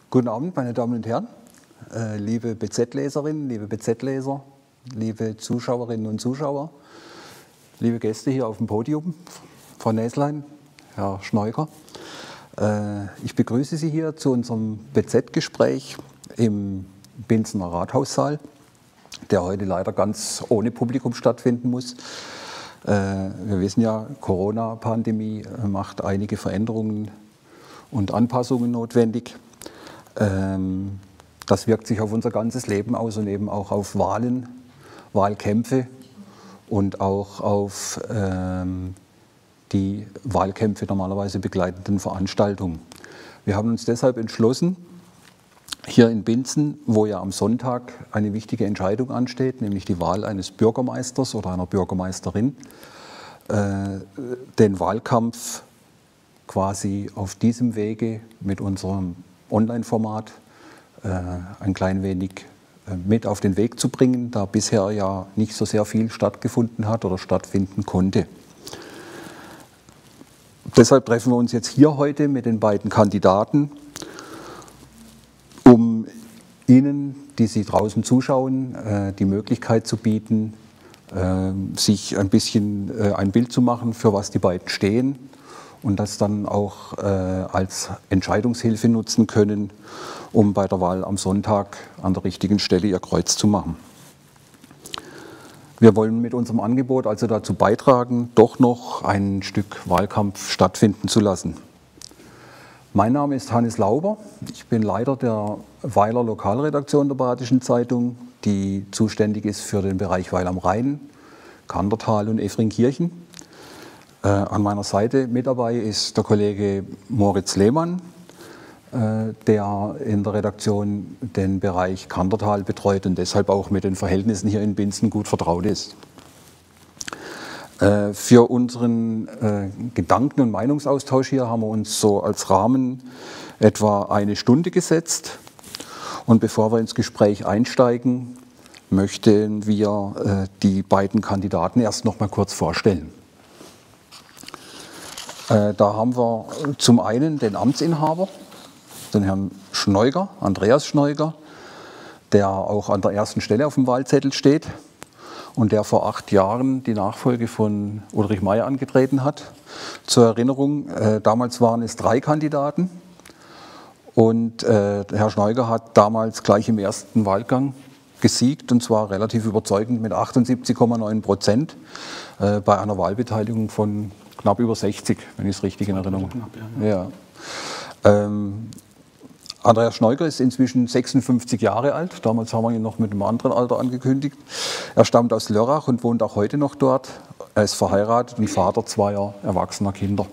Guten Abend, meine Damen und Herren, liebe BZ-Leserinnen, liebe BZ-Leser, liebe Zuschauerinnen und Zuschauer, liebe Gäste hier auf dem Podium, Frau Näslein, Herr Schneuger. Ich begrüße Sie hier zu unserem BZ-Gespräch im Binzener Rathaussaal, der heute leider ganz ohne Publikum stattfinden muss. Wir wissen ja, Corona-Pandemie macht einige Veränderungen und Anpassungen notwendig. Das wirkt sich auf unser ganzes Leben aus und eben auch auf Wahlen, Wahlkämpfe und auch auf die Wahlkämpfe normalerweise begleitenden Veranstaltungen. Wir haben uns deshalb entschlossen, hier in Binzen, wo ja am Sonntag eine wichtige Entscheidung ansteht, nämlich die Wahl eines Bürgermeisters oder einer Bürgermeisterin, den Wahlkampf quasi auf diesem Wege mit unserem Online-Format ein klein wenig mit auf den Weg zu bringen, da bisher ja nicht so sehr viel stattgefunden hat oder stattfinden konnte. Deshalb treffen wir uns jetzt hier heute mit den beiden Kandidaten, um Ihnen, die Sie draußen zuschauen, die Möglichkeit zu bieten, sich ein bisschen ein Bild zu machen, für was die beiden stehen und das dann auch als Entscheidungshilfe nutzen können, um bei der Wahl am Sonntag an der richtigen Stelle ihr Kreuz zu machen. Wir wollen mit unserem Angebot also dazu beitragen, doch noch ein Stück Wahlkampf stattfinden zu lassen. Mein Name ist Hannes Lauber, ich bin Leiter der Weiler Lokalredaktion der Badischen Zeitung, die zuständig ist für den Bereich Weil am Rhein, Kandertal und Effringkirchen. An meiner Seite mit dabei ist der Kollege Moritz Lehmann, der in der Redaktion den Bereich Kandertal betreut und deshalb auch mit den Verhältnissen hier in Binzen gut vertraut ist. Für unseren Gedanken- und Meinungsaustausch hier haben wir uns so als Rahmen etwa eine Stunde gesetzt. Und bevor wir ins Gespräch einsteigen, möchten wir die beiden Kandidaten erst noch mal kurz vorstellen. Da haben wir zum einen den Amtsinhaber, den Herrn Schneuger, Andreas Schneuger, der auch an der ersten Stelle auf dem Wahlzettel steht und der vor 8 Jahren die Nachfolge von Ulrich Maier angetreten hat. Zur Erinnerung, damals waren es 3 Kandidaten und Herr Schneuger hat damals gleich im ersten Wahlgang gesiegt und zwar relativ überzeugend mit 78,9% bei einer Wahlbeteiligung von knapp über 60, wenn ich es richtig in Erinnerung habe. Ja. Andreas Schneuger ist inzwischen 56 Jahre alt. Damals haben wir ihn noch mit einem anderen Alter angekündigt. Er stammt aus Lörrach und wohnt auch heute noch dort. Er ist verheiratet und Vater 2 erwachsener Kinder.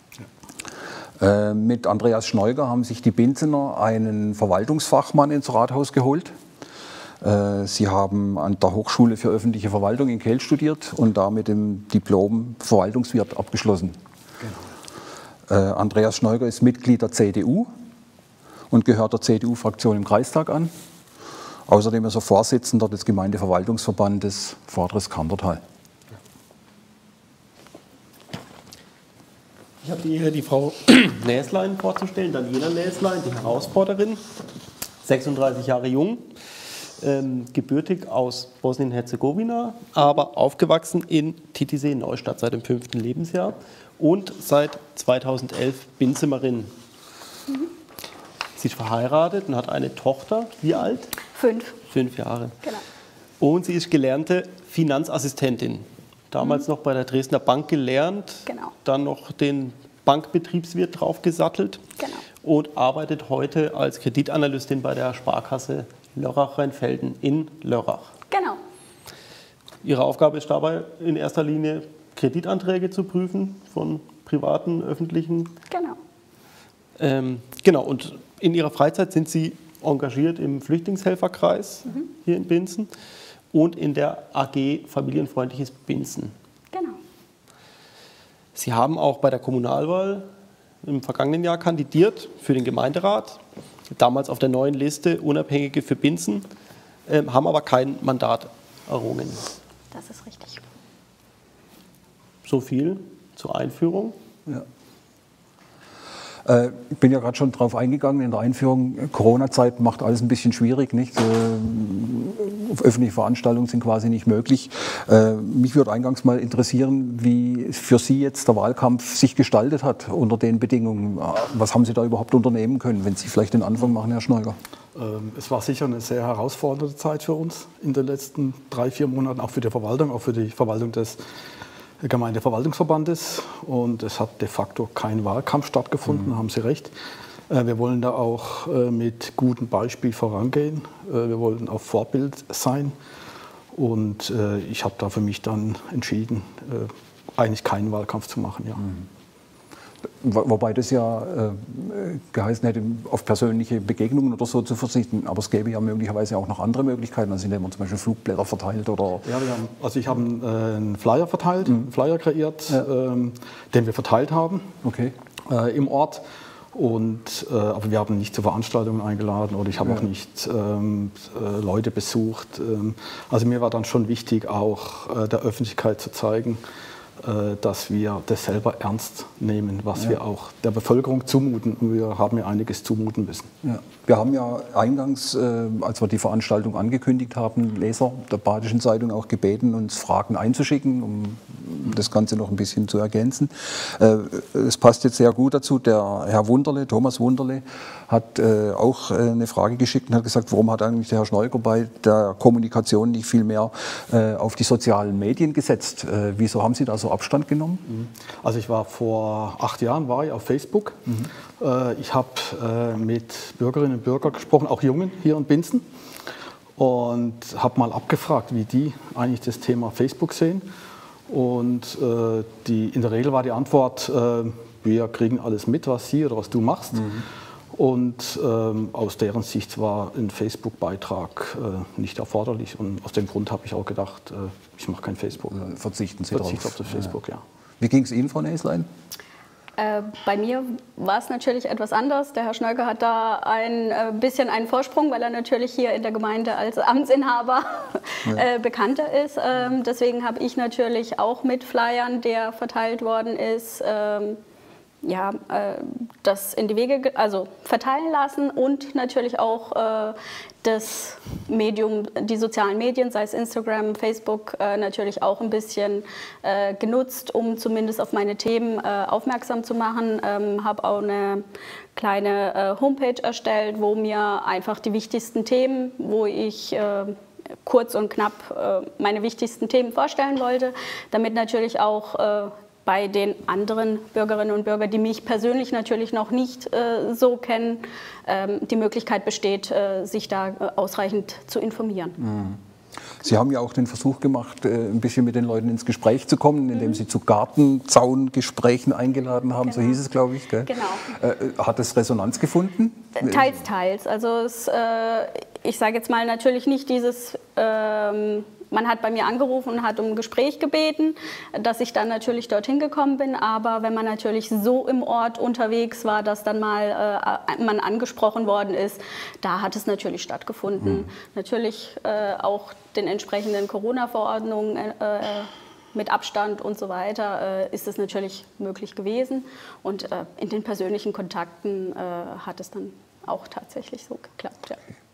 Mit Andreas Schneuger haben sich die Binzener einen Verwaltungsfachmann ins Rathaus geholt. Sie haben an der Hochschule für öffentliche Verwaltung in Kehl studiert und da mit dem Diplom Verwaltungswirt abgeschlossen. Genau. Andreas Schneuger ist Mitglied der CDU und gehört der CDU-Fraktion im Kreistag an. Außerdem ist er Vorsitzender des Gemeindeverwaltungsverbandes Vorderes Kandertal. Ich habe hier die Frau Näslein vorzustellen, Daniela Näslein, die Herausforderin, 36 Jahre jung, gebürtig aus Bosnien-Herzegowina, aber aufgewachsen in Titisee-Neustadt seit dem 5. Lebensjahr und seit 2011 Binzemerin. Sie ist verheiratet und hat eine Tochter. Wie alt? 5. 5 Jahre. Genau. Und sie ist gelernte Finanzassistentin. Damals noch bei der Dresdner Bank gelernt. Genau. Dann noch den Bankbetriebswirt draufgesattelt. Genau. Und arbeitet heute als Kreditanalystin bei der Sparkasse Lörrach-Rheinfelden in Lörrach. Genau. Ihre Aufgabe ist dabei in erster Linie Kreditanträge zu prüfen von privaten, öffentlichen. Genau. Genau, und in ihrer Freizeit sind Sie engagiert im Flüchtlingshelferkreis hier in Binzen und in der AG Familienfreundliches Binzen. Genau. Sie haben auch bei der Kommunalwahl im vergangenen Jahr kandidiert für den Gemeinderat, damals auf der neuen Liste Unabhängige für Binzen, haben aber kein Mandat errungen. Das ist richtig. So viel zur Einführung. Ja. Ich bin ja gerade schon drauf eingegangen in der Einführung. Corona-Zeit macht alles ein bisschen schwierig, nicht? Öffentliche Veranstaltungen sind quasi nicht möglich. Mich würde eingangs mal interessieren, wie für Sie jetzt der Wahlkampf sich gestaltet hat unter den Bedingungen. Was haben Sie da überhaupt unternehmen können, wenn Sie vielleicht den Anfang machen, Herr Schneuger? Es war sicher eine sehr herausfordernde Zeit für uns in den letzten 3-4 Monaten, auch für die Verwaltung, auch für die Verwaltung des Gemeindeverwaltungsverbandes, und es hat de facto kein Wahlkampf stattgefunden, haben Sie recht. Wir wollen da auch mit gutem Beispiel vorangehen. Wir wollen auf Vorbild sein, und ich habe da für mich dann entschieden, eigentlich keinen Wahlkampf zu machen. Ja. Wobei das ja geheißen hätte, auf persönliche Begegnungen oder so zu verzichten. Aber es gäbe ja möglicherweise auch noch andere Möglichkeiten, also indem man zum Beispiel Flugblätter verteilt oder... Ja, ich habe einen Flyer verteilt, einen Flyer kreiert, den wir verteilt haben im Ort. Aber wir haben nicht zu Veranstaltungen eingeladen, oder ich habe auch nicht Leute besucht. Also mir war dann schon wichtig, auch der Öffentlichkeit zu zeigen, dass wir das selber ernst nehmen, was wir auch der Bevölkerung zumuten. Und wir haben ja einiges zumuten müssen. Ja. Wir haben ja eingangs, als wir die Veranstaltung angekündigt haben, Leser der Badischen Zeitung auch gebeten, uns Fragen einzuschicken, um das Ganze noch ein bisschen zu ergänzen. Es passt jetzt sehr gut dazu. Der Herr Wunderle, Thomas Wunderle, hat auch eine Frage geschickt und hat gesagt, warum hat eigentlich der Herr Schneuger bei der Kommunikation nicht viel mehr auf die sozialen Medien gesetzt? Wieso haben Sie da so Abstand genommen? Also ich war vor 8 Jahren auf Facebook. Ich habe mit Bürgerinnen und Bürgern gesprochen, auch Jungen hier in Binzen, und habe mal abgefragt, wie die eigentlich das Thema Facebook sehen. Und in der Regel war die Antwort, wir kriegen alles mit, was Sie oder was du machst. Und aus deren Sicht war ein Facebook-Beitrag nicht erforderlich. Und aus dem Grund habe ich auch gedacht, ich mache kein Facebook. Verzichten Sie drauf. Auf das Facebook, ja. Wie ging es Ihnen, Frau Näslein? Bei mir war es natürlich etwas anders. Der Herr Schneuger hat da ein bisschen einen Vorsprung, weil er natürlich hier in der Gemeinde als Amtsinhaber bekannter ist. Deswegen habe ich natürlich auch mit Flyern, der verteilt worden ist, das in die Wege, also verteilen lassen, und natürlich auch das Medium, die sozialen Medien, sei es Instagram, Facebook, natürlich auch ein bisschen genutzt, um zumindest auf meine Themen aufmerksam zu machen. Habe auch eine kleine Homepage erstellt, wo mir einfach die wichtigsten Themen, wo ich kurz und knapp meine wichtigsten Themen vorstellen wollte, damit natürlich auch bei den anderen Bürgerinnen und Bürgern, die mich persönlich natürlich noch nicht so kennen, die Möglichkeit besteht, sich da ausreichend zu informieren. Sie haben ja auch den Versuch gemacht, ein bisschen mit den Leuten ins Gespräch zu kommen, indem Sie zu Gartenzaungesprächen eingeladen haben, so hieß es, glaube ich. Gell? Genau. Hat es Resonanz gefunden? Teils, teils. Also ich sage jetzt mal natürlich nicht dieses... Man hat bei mir angerufen und hat um ein Gespräch gebeten, dass ich dann natürlich dorthin gekommen bin. Aber wenn man natürlich so im Ort unterwegs war, dass dann mal man angesprochen worden ist, da hat es natürlich stattgefunden. Natürlich auch den entsprechenden Corona-Verordnungen mit Abstand und so weiter ist es natürlich möglich gewesen. Und in den persönlichen Kontakten hat es dann auch tatsächlich so geklappt. Ja.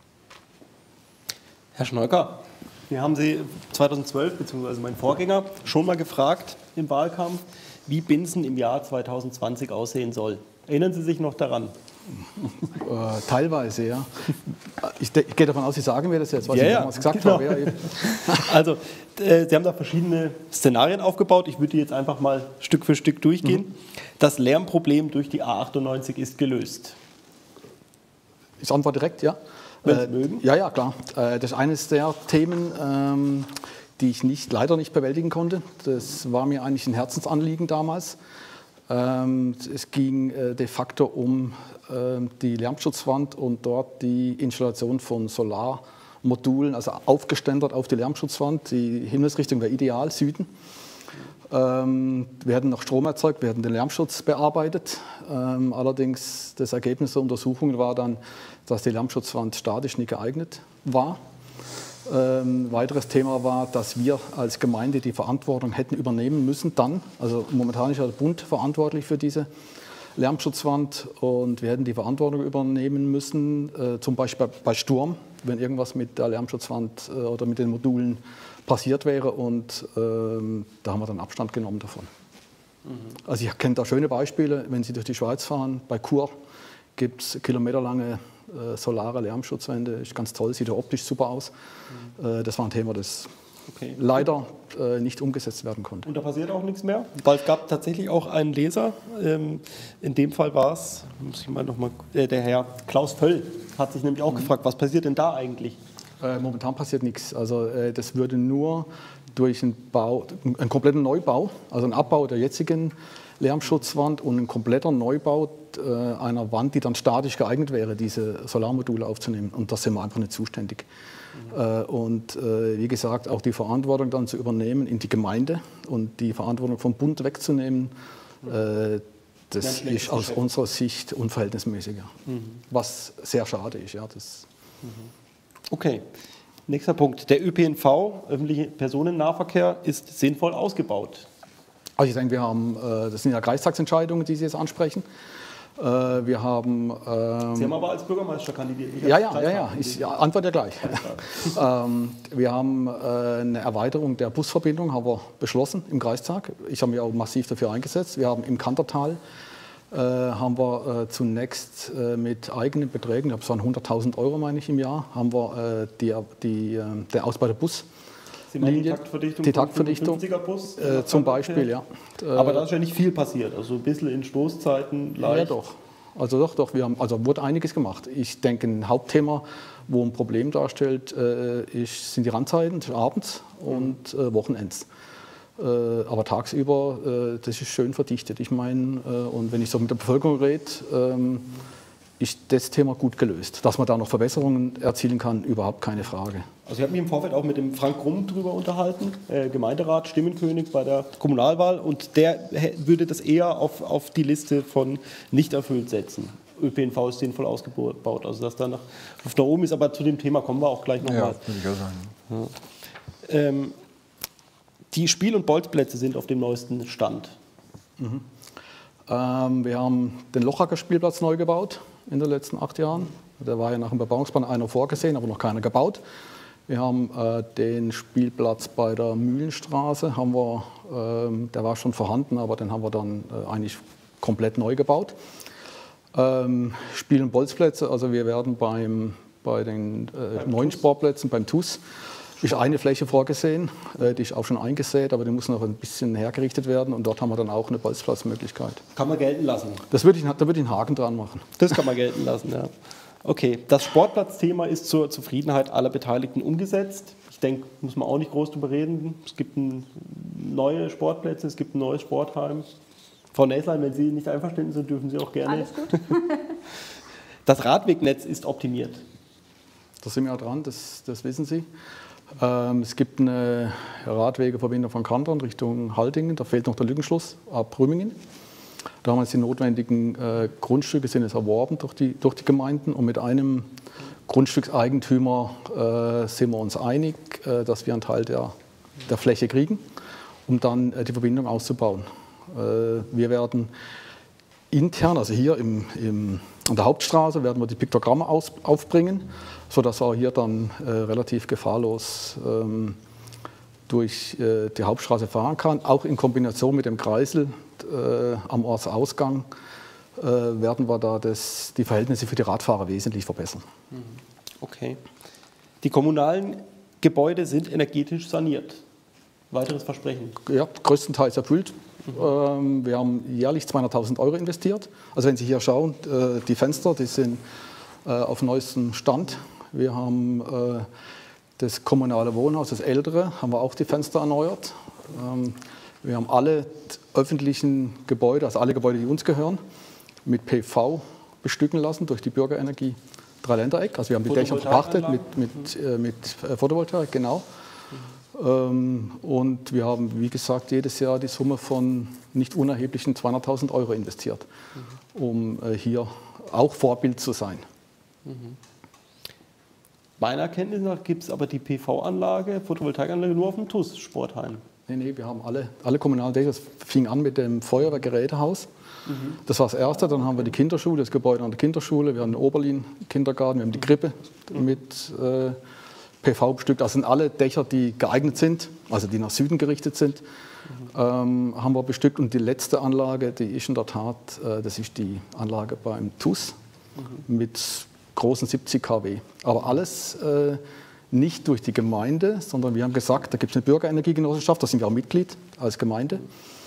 Herr Schneuger, wir haben Sie 2012, beziehungsweise mein Vorgänger, schon mal gefragt im Wahlkampf, wie Binzen im Jahr 2020 aussehen soll. Erinnern Sie sich noch daran? Teilweise, ja. Ich gehe davon aus, Sie sagen mir das jetzt, was ich damals gesagt habe. Ja, also, Sie haben da verschiedene Szenarien aufgebaut. Ich würde die jetzt einfach mal Stück für Stück durchgehen. Das Lärmproblem durch die A98 ist gelöst. Ich antworte direkt, ja. Wenn Sie mögen. Ja, klar. Das ist eines der Themen, die ich leider nicht bewältigen konnte. Das war mir eigentlich ein Herzensanliegen damals. Es ging de facto um die Lärmschutzwand und dort die Installation von Solarmodulen, also aufgeständert auf die Lärmschutzwand. Die Himmelsrichtung wäre ideal, Süden. Wir hätten noch Strom erzeugt, wir hätten den Lärmschutz bearbeitet. Allerdings das Ergebnis der Untersuchungen war dann, dass die Lärmschutzwand statisch nicht geeignet war. Weiteres Thema war, dass wir als Gemeinde die Verantwortung hätten übernehmen müssen dann. Also momentan ist ja der Bund verantwortlich für diese Lärmschutzwand und wir hätten die Verantwortung übernehmen müssen, zum Beispiel bei Sturm, wenn irgendwas mit der Lärmschutzwand oder mit den Modulen passiert wäre und da haben wir dann Abstand genommen davon. Also ich kenne da schöne Beispiele, wenn Sie durch die Schweiz fahren, bei Chur gibt es kilometerlange solare Lärmschutzwände, ist ganz toll, sieht ja optisch super aus. Das war ein Thema, das leider nicht umgesetzt werden konnte. Und da passiert auch nichts mehr? Weil es gab tatsächlich auch einen Leser, in dem Fall war es, muss ich mal nochmal, der Herr Klaus Völl hat sich nämlich auch gefragt, was passiert denn da eigentlich? Momentan passiert nichts. Also das würde nur durch einen kompletten Neubau, also einen Abbau der jetzigen Lärmschutzwand und ein kompletter Neubau einer Wand, die dann statisch geeignet wäre, diese Solarmodule aufzunehmen. Und das sind wir einfach nicht zuständig. Und wie gesagt, auch die Verantwortung dann zu übernehmen in die Gemeinde und die Verantwortung vom Bund wegzunehmen, das ist aus unserer Sicht unverhältnismäßig. Was sehr schade ist. Ja, das Okay, nächster Punkt. Der ÖPNV, öffentliche Personennahverkehr, ist sinnvoll ausgebaut. Also ich denke, wir haben, das sind ja Kreistagsentscheidungen, die Sie jetzt ansprechen. Wir haben, Sie haben aber als Bürgermeister kandidiert. Ich antworte ja gleich. Wir haben eine Erweiterung der Busverbindung, haben wir beschlossen im Kreistag. Ich habe mich auch massiv dafür eingesetzt. Wir haben im Kandertal haben wir zunächst mit eigenen Beträgen, ich glaube, es waren 100.000 € meine ich im Jahr, haben wir der Ausbau der Bus. Die Taktverdichtung Bus, zum Beispiel, ja. Aber da ist ja nicht viel passiert, also ein bisschen in Stoßzeiten leicht. Ja, doch. Also doch, wir haben, also wurde einiges gemacht. Ich denke, ein Hauptthema, wo ein Problem darstellt, sind die Randzeiten, abends und Wochenends. Aber tagsüber, das ist schön verdichtet. Ich meine, und wenn ich so mit der Bevölkerung rede, ist das Thema gut gelöst. Dass man da noch Verbesserungen erzielen kann, überhaupt keine Frage. Also ich habe mich im Vorfeld auch mit dem Frank Grumm drüber unterhalten, Gemeinderat, Stimmenkönig bei der Kommunalwahl, und der würde das eher auf die Liste von nicht erfüllt setzen. ÖPNV ist sinnvoll ausgebaut, also dass da noch Luft nach oben ist, aber zu dem Thema kommen wir auch gleich nochmal. Ja, würde ich auch sagen. Die Spiel- und Bolzplätze sind auf dem neuesten Stand. Wir haben den Lochacker Spielplatz neu gebaut in den letzten 8 Jahren. Da war ja nach dem Bebauungsplan einer vorgesehen, aber noch keiner gebaut. Wir haben den Spielplatz bei der Mühlenstraße, der war schon vorhanden, aber den haben wir dann eigentlich komplett neu gebaut. Spiel- und Bolzplätze, also wir werden bei den neuen Sportplätzen, beim TuS, ist eine Fläche vorgesehen, die ist auch schon eingesät, aber die muss noch ein bisschen hergerichtet werden und dort haben wir dann auch eine Bolzplatzmöglichkeit. Kann man gelten lassen? Da würde ich einen Haken dran machen. Das kann man gelten lassen, ja. Okay, das Sportplatzthema ist zur Zufriedenheit aller Beteiligten umgesetzt. Ich denke, muss man auch nicht groß drüber reden. Es gibt neue Sportplätze, es gibt ein neues Sportheim. Frau Näslein, wenn Sie nicht einverstanden sind, dürfen Sie auch gerne. Alles gut. Das Radwegnetz ist optimiert. Da sind wir ja dran, das wissen Sie. Es gibt eine Radwegeverbindung von Kandern Richtung Haltingen, da fehlt noch der Lückenschluss ab Rümmingen. Da haben wir jetzt die notwendigen Grundstücke sind jetzt erworben durch die Gemeinden und mit einem Grundstückseigentümer sind wir uns einig, dass wir einen Teil der Fläche kriegen, um dann die Verbindung auszubauen. Wir werden intern, also hier an der Hauptstraße, werden wir die Piktogramme aufbringen, sodass wir hier dann relativ gefahrlos durch die Hauptstraße fahren kann. Auch in Kombination mit dem Kreisel am Ortsausgang werden wir da die Verhältnisse für die Radfahrer wesentlich verbessern. Okay. Die kommunalen Gebäude sind energetisch saniert. Weiteres Versprechen? Ja, größtenteils erfüllt. Wir haben jährlich 200.000 € investiert. Also wenn Sie hier schauen, die Fenster, die sind auf neuestem Stand. Wir haben das kommunale Wohnhaus, das ältere, haben wir auch die Fenster erneuert. Wir haben alle öffentlichen Gebäude, also alle Gebäude, die uns gehören, mit PV bestücken lassen durch die Bürgerenergie Dreiländereck. Also wir haben die Dächer verpachtet mit Photovoltaik, genau. Und wir haben, wie gesagt, jedes Jahr die Summe von nicht unerheblichen 200.000 € investiert, um hier auch Vorbild zu sein. Meiner Kenntnis nach gibt es aber die PV-Anlage, Photovoltaikanlage nur auf dem TuS Sportheim. Nee, wir haben alle kommunalen Dächer. Das fing an mit dem Feuerwehrgerätehaus. Das war das Erste. Dann haben wir die Kinderschule, das Gebäude an der Kinderschule. Wir haben den Oberlin-Kindergarten, wir haben die Krippe mit PV bestückt. Das sind alle Dächer, die geeignet sind, also die nach Süden gerichtet sind, haben wir bestückt. Und die letzte Anlage, die ist in der Tat, das ist die Anlage beim TUS mit großen 70 kW. Aber alles nicht durch die Gemeinde, sondern wir haben gesagt, da gibt es eine Bürgerenergiegenossenschaft, da sind wir auch Mitglied als Gemeinde.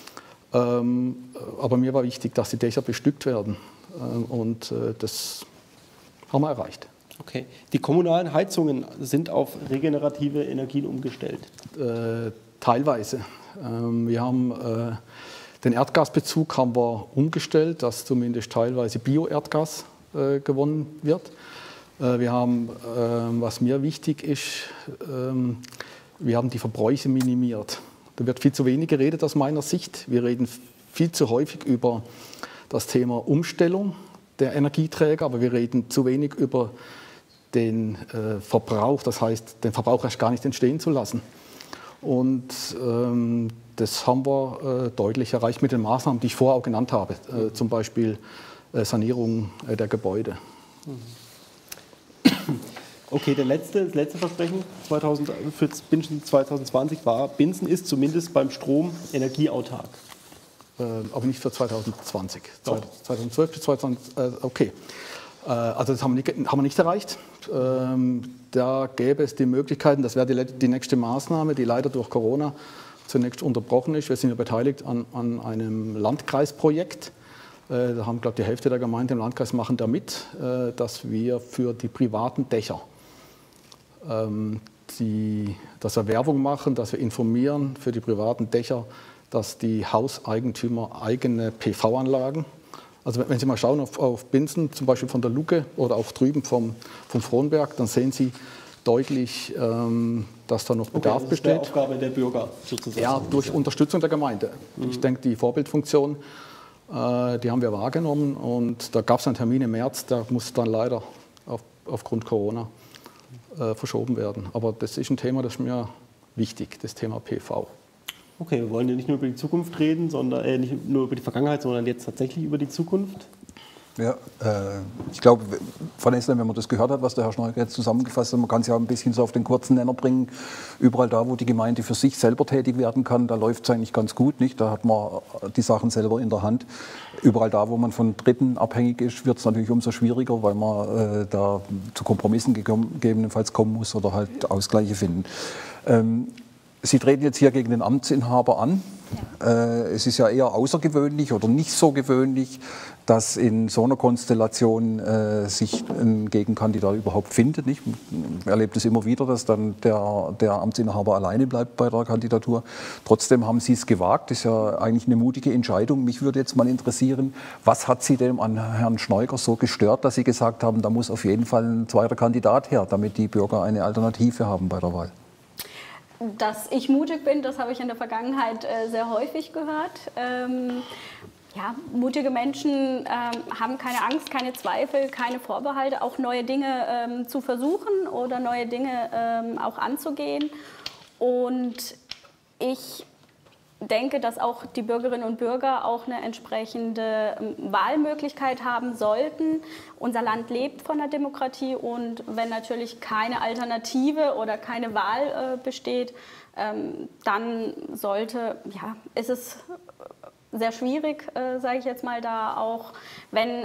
Aber mir war wichtig, dass die Dächer bestückt werden. Und das haben wir erreicht. Okay. Die kommunalen Heizungen sind auf regenerative Energien umgestellt? Teilweise. Wir haben den Erdgasbezug haben wir umgestellt, dass zumindest teilweise Bio-Erdgas gewonnen wird. Wir haben, was mir wichtig ist, wir haben die Verbräuche minimiert. Da wird viel zu wenig geredet aus meiner Sicht. Wir reden viel zu häufig über das Thema Umstellung der Energieträger, aber wir reden zu wenig über den Verbrauch, das heißt, den Verbrauch erst gar nicht entstehen zu lassen. Und das haben wir deutlich erreicht mit den Maßnahmen, die ich vorher auch genannt habe, zum Beispiel Sanierung der Gebäude. Okay, das letzte Versprechen für Binsen 2020 war, Binsen ist zumindest beim Strom energieautark. Aber nicht für 2020. Doch. 2012 bis 2020, okay. Also das haben wir nicht erreicht. Da gäbe es die Möglichkeiten, das wäre die nächste Maßnahme, die leider durch Corona zunächst unterbrochen ist. Wir sind ja beteiligt an einem Landkreisprojekt. Da haben, glaube ich, die Hälfte der Gemeinden im Landkreis machen da mit, dass wir für die privaten Dächer dass wir Werbung machen, dass wir informieren für die privaten Dächer, dass die Hauseigentümer eigene PV-Anlagen, also wenn Sie mal schauen auf Binsen, zum Beispiel von der Lucke oder auch drüben vom Frohnberg, dann sehen Sie deutlich, dass da noch Bedarf besteht. Das ist die Aufgabe der Bürger sozusagen. Ja, durch Unterstützung der Gemeinde. Ich denke, die Vorbildfunktion, die haben wir wahrgenommen und da gab es einen Termin im März, der muss dann leider aufgrund Corona verschoben werden. Aber das ist ein Thema, das ist mir wichtig, das Thema PV. Okay, wir wollen ja nicht nur über die Zukunft reden, sondern nicht nur über die Vergangenheit, sondern jetzt tatsächlich über die Zukunft. Ja, ich glaube, Frau Nesslein, wenn man das gehört hat, was der Herr Schneuger jetzt zusammengefasst hat, man kann es ja auch ein bisschen so auf den kurzen Nenner bringen. Überall da, wo die Gemeinde für sich selber tätig werden kann, da läuft es eigentlich ganz gut, nicht? Da hat man die Sachen selber in der Hand. Überall da, wo man von Dritten abhängig ist, wird es natürlich umso schwieriger, weil man da zu Kompromissen gegebenenfalls kommen muss oder halt Ausgleiche finden. Sie treten jetzt hier gegen den Amtsinhaber an. Ja. Es ist ja eher außergewöhnlich oder nicht so gewöhnlich, dass in so einer Konstellation sich ein Gegenkandidat überhaupt findet. Nicht? Man erlebt es immer wieder, dass dann der Amtsinhaber alleine bleibt bei der Kandidatur. Trotzdem haben Sie es gewagt. Das ist ja eigentlich eine mutige Entscheidung. Mich würde jetzt mal interessieren, was hat Sie denn an Herrn Schneuger so gestört, dass Sie gesagt haben, da muss auf jeden Fall ein zweiter Kandidat her, damit die Bürger eine Alternative haben bei der Wahl? Dass ich mutig bin, das habe ich in der Vergangenheit sehr häufig gehört. Ja, mutige Menschen haben keine Angst, keine Zweifel, keine Vorbehalte, auch neue Dinge zu versuchen oder neue Dinge auch anzugehen. Und ich denke, dass auch die Bürgerinnen und Bürger auch eine entsprechende Wahlmöglichkeit haben sollten. Unser Land lebt von der Demokratie und wenn natürlich keine Alternative oder keine Wahl besteht, dann ist es sehr schwierig, sage ich jetzt mal, da auch, wenn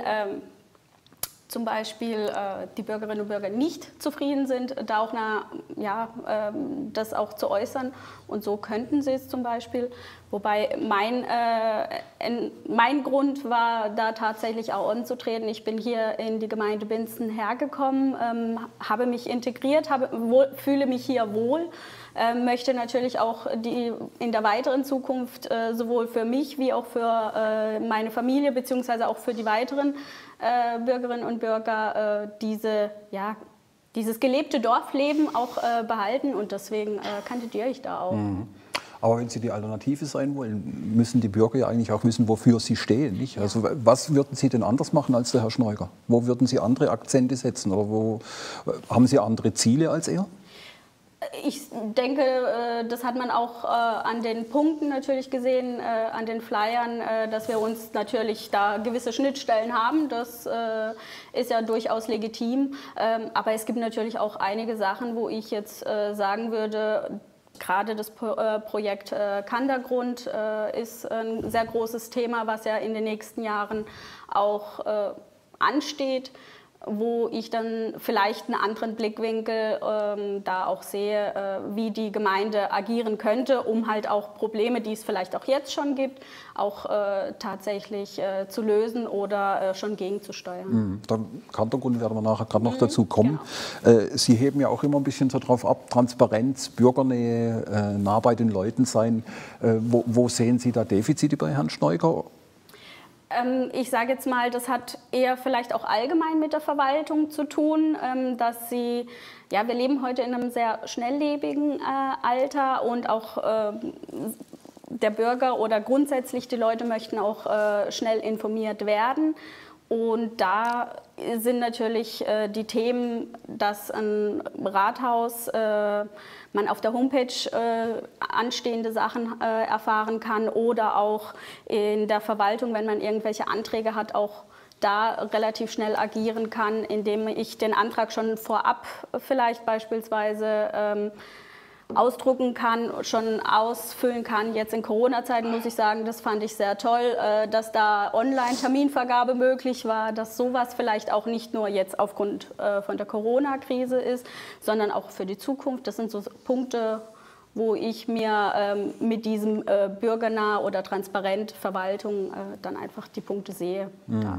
zum Beispiel die Bürgerinnen und Bürger nicht zufrieden sind, da auch das auch zu äußern. Und so könnten sie es zum Beispiel. Wobei mein Grund war, da tatsächlich auch anzutreten. Ich bin hier in die Gemeinde Binsen hergekommen, habe mich integriert, fühle mich hier wohl. Möchte natürlich auch in der weiteren Zukunft sowohl für mich wie auch für meine Familie beziehungsweise auch für die weiteren Bürgerinnen und Bürger dieses gelebte Dorfleben auch behalten und deswegen kandidiere ich da auch. Mhm. Aber wenn Sie die Alternative sein wollen, müssen die Bürger ja eigentlich auch wissen, wofür sie stehen. Nicht? Also was würden Sie denn anders machen als der Herr Schneuger? Wo würden Sie andere Akzente setzen oder wo haben Sie andere Ziele als er? Ich denke, das hat man auch an den Punkten natürlich gesehen, an den Flyern, dass wir uns natürlich da gewisse Schnittstellen haben. Das ist ja durchaus legitim. Aber es gibt natürlich auch einige Sachen, wo ich jetzt sagen würde, gerade das Projekt Kandergrund ist ein sehr großes Thema, was ja in den nächsten Jahren auch ansteht, wo ich dann vielleicht einen anderen Blickwinkel da auch sehe, wie die Gemeinde agieren könnte, um halt auch Probleme, die es vielleicht auch jetzt schon gibt, auch tatsächlich zu lösen oder schon gegenzusteuern. Dann Kandergrund werden wir nachher gerade noch dazu kommen. Genau. Sie heben ja auch immer ein bisschen so drauf ab, Transparenz, Bürgernähe, nah bei den Leuten sein. Wo sehen Sie da Defizite bei Herrn Schneuger? Ich sage jetzt mal, das hat eher vielleicht auch allgemein mit der Verwaltung zu tun, dass sie, ja, wir leben heute in einem sehr schnelllebigen Alter und auch der Bürger oder grundsätzlich die Leute möchten auch schnell informiert werden. Und da sind natürlich die Themen, dass ein Rathaus man auf der Homepage anstehende Sachen erfahren kann oder auch in der Verwaltung, wenn man irgendwelche Anträge hat, auch da relativ schnell agieren kann, indem ich den Antrag schon vorab vielleicht beispielsweise ausdrucken kann, schon ausfüllen kann. Jetzt in Corona-Zeiten muss ich sagen, das fand ich sehr toll, dass da Online-Terminvergabe möglich war, dass sowas vielleicht auch nicht nur jetzt aufgrund von der Corona-Krise ist, sondern auch für die Zukunft. Das sind so Punkte, wo ich mir mit diesem bürgernah oder transparent Verwaltung dann einfach die Punkte sehe. Genau.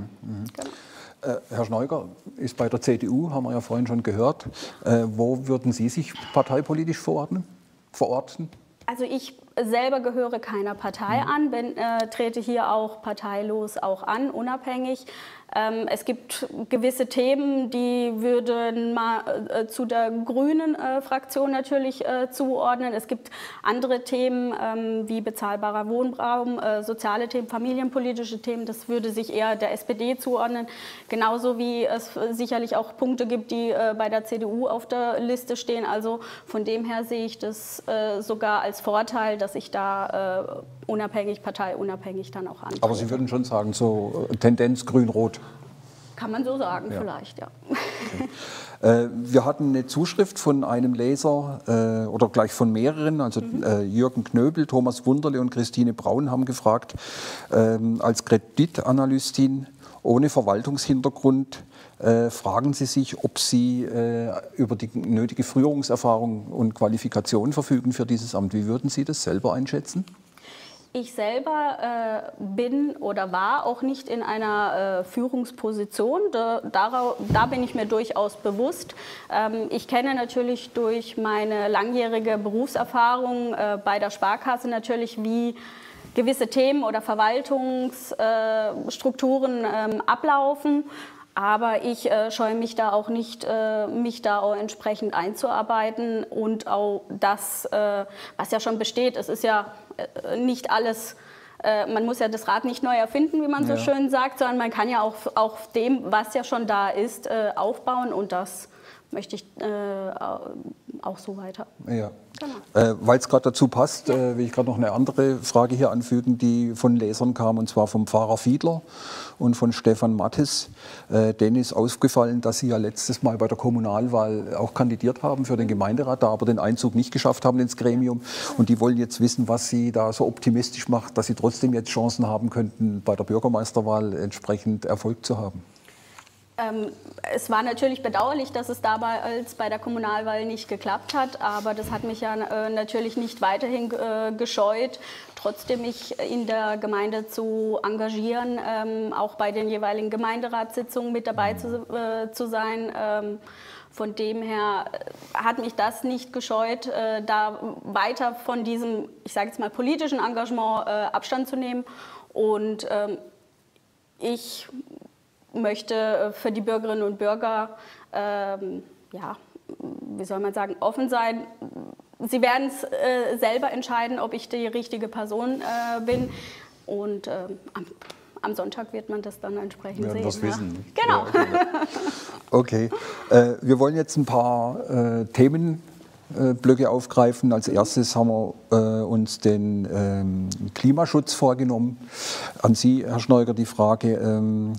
Herr Schneuger ist bei der CDU, haben wir ja vorhin schon gehört. Wo würden Sie sich parteipolitisch verorten? Also ich selber gehöre keiner Partei an, trete hier auch parteilos auch an, unabhängig. Es gibt gewisse Themen, die würden mal zu der grünen Fraktion natürlich zuordnen. Es gibt andere Themen wie bezahlbarer Wohnraum, soziale Themen, familienpolitische Themen. Das würde sich eher der SPD zuordnen. Genauso wie es sicherlich auch Punkte gibt, die bei der CDU auf der Liste stehen. Also von dem her sehe ich das sogar als Vorteil, dass ich da parteiunabhängig dann auch antrete. Aber Sie würden schon sagen, so Tendenz grün-rot? Kann man so sagen, ja. Vielleicht, ja. Okay. Wir hatten eine Zuschrift von einem Leser oder gleich von mehreren, also Jürgen Knöbel, Thomas Wunderle und Christine Braun haben gefragt, als Kreditanalystin ohne Verwaltungshintergrund, fragen Sie sich, ob Sie über die nötige Führungserfahrung und Qualifikation verfügen für dieses Amt. Wie würden Sie das selber einschätzen? Ich selber bin oder war auch nicht in einer Führungsposition. Da bin ich mir durchaus bewusst. Ich kenne natürlich durch meine langjährige Berufserfahrung bei der Sparkasse natürlich, wie gewisse Themen oder Verwaltungsstrukturen ablaufen. Aber ich scheue mich da auch nicht, mich da auch entsprechend einzuarbeiten und auch das, was ja schon besteht. Es ist ja nicht alles, man muss ja das Rad nicht neu erfinden, wie man so schön sagt, sondern man kann ja auch auf dem, was ja schon da ist, aufbauen und das möchte ich auch so weiter. Ja. Genau. Weil es gerade dazu passt, will ich gerade noch eine andere Frage hier anfügen, die von Lesern kam, und zwar vom Pfarrer Fiedler und von Stefan Mattes. Denen ist aufgefallen, dass sie ja letztes Mal bei der Kommunalwahl auch kandidiert haben für den Gemeinderat, da aber den Einzug nicht geschafft haben ins Gremium. Und die wollen jetzt wissen, was sie da so optimistisch macht, dass sie trotzdem jetzt Chancen haben könnten, bei der Bürgermeisterwahl entsprechend Erfolg zu haben. Es war natürlich bedauerlich, dass es dabei als bei der Kommunalwahl nicht geklappt hat, aber das hat mich ja natürlich nicht weiterhin gescheut, trotzdem mich in der Gemeinde zu engagieren, auch bei den jeweiligen Gemeinderatssitzungen mit dabei zu sein. Von dem her hat mich das nicht gescheut, da weiter von diesem, ich sage jetzt mal, politischen Engagement Abstand zu nehmen. Und ich möchte für die Bürgerinnen und Bürger, ja, wie soll man sagen, offen sein. Sie werden es selber entscheiden, ob ich die richtige Person bin. Und am Sonntag wird man das dann entsprechend sehen. Das wissen. Genau. Ja, okay. Wir wollen jetzt ein paar Themen Themenblöcke aufgreifen. Als erstes haben wir uns den Klimaschutz vorgenommen. An Sie, Herr Schneuger, die Frage,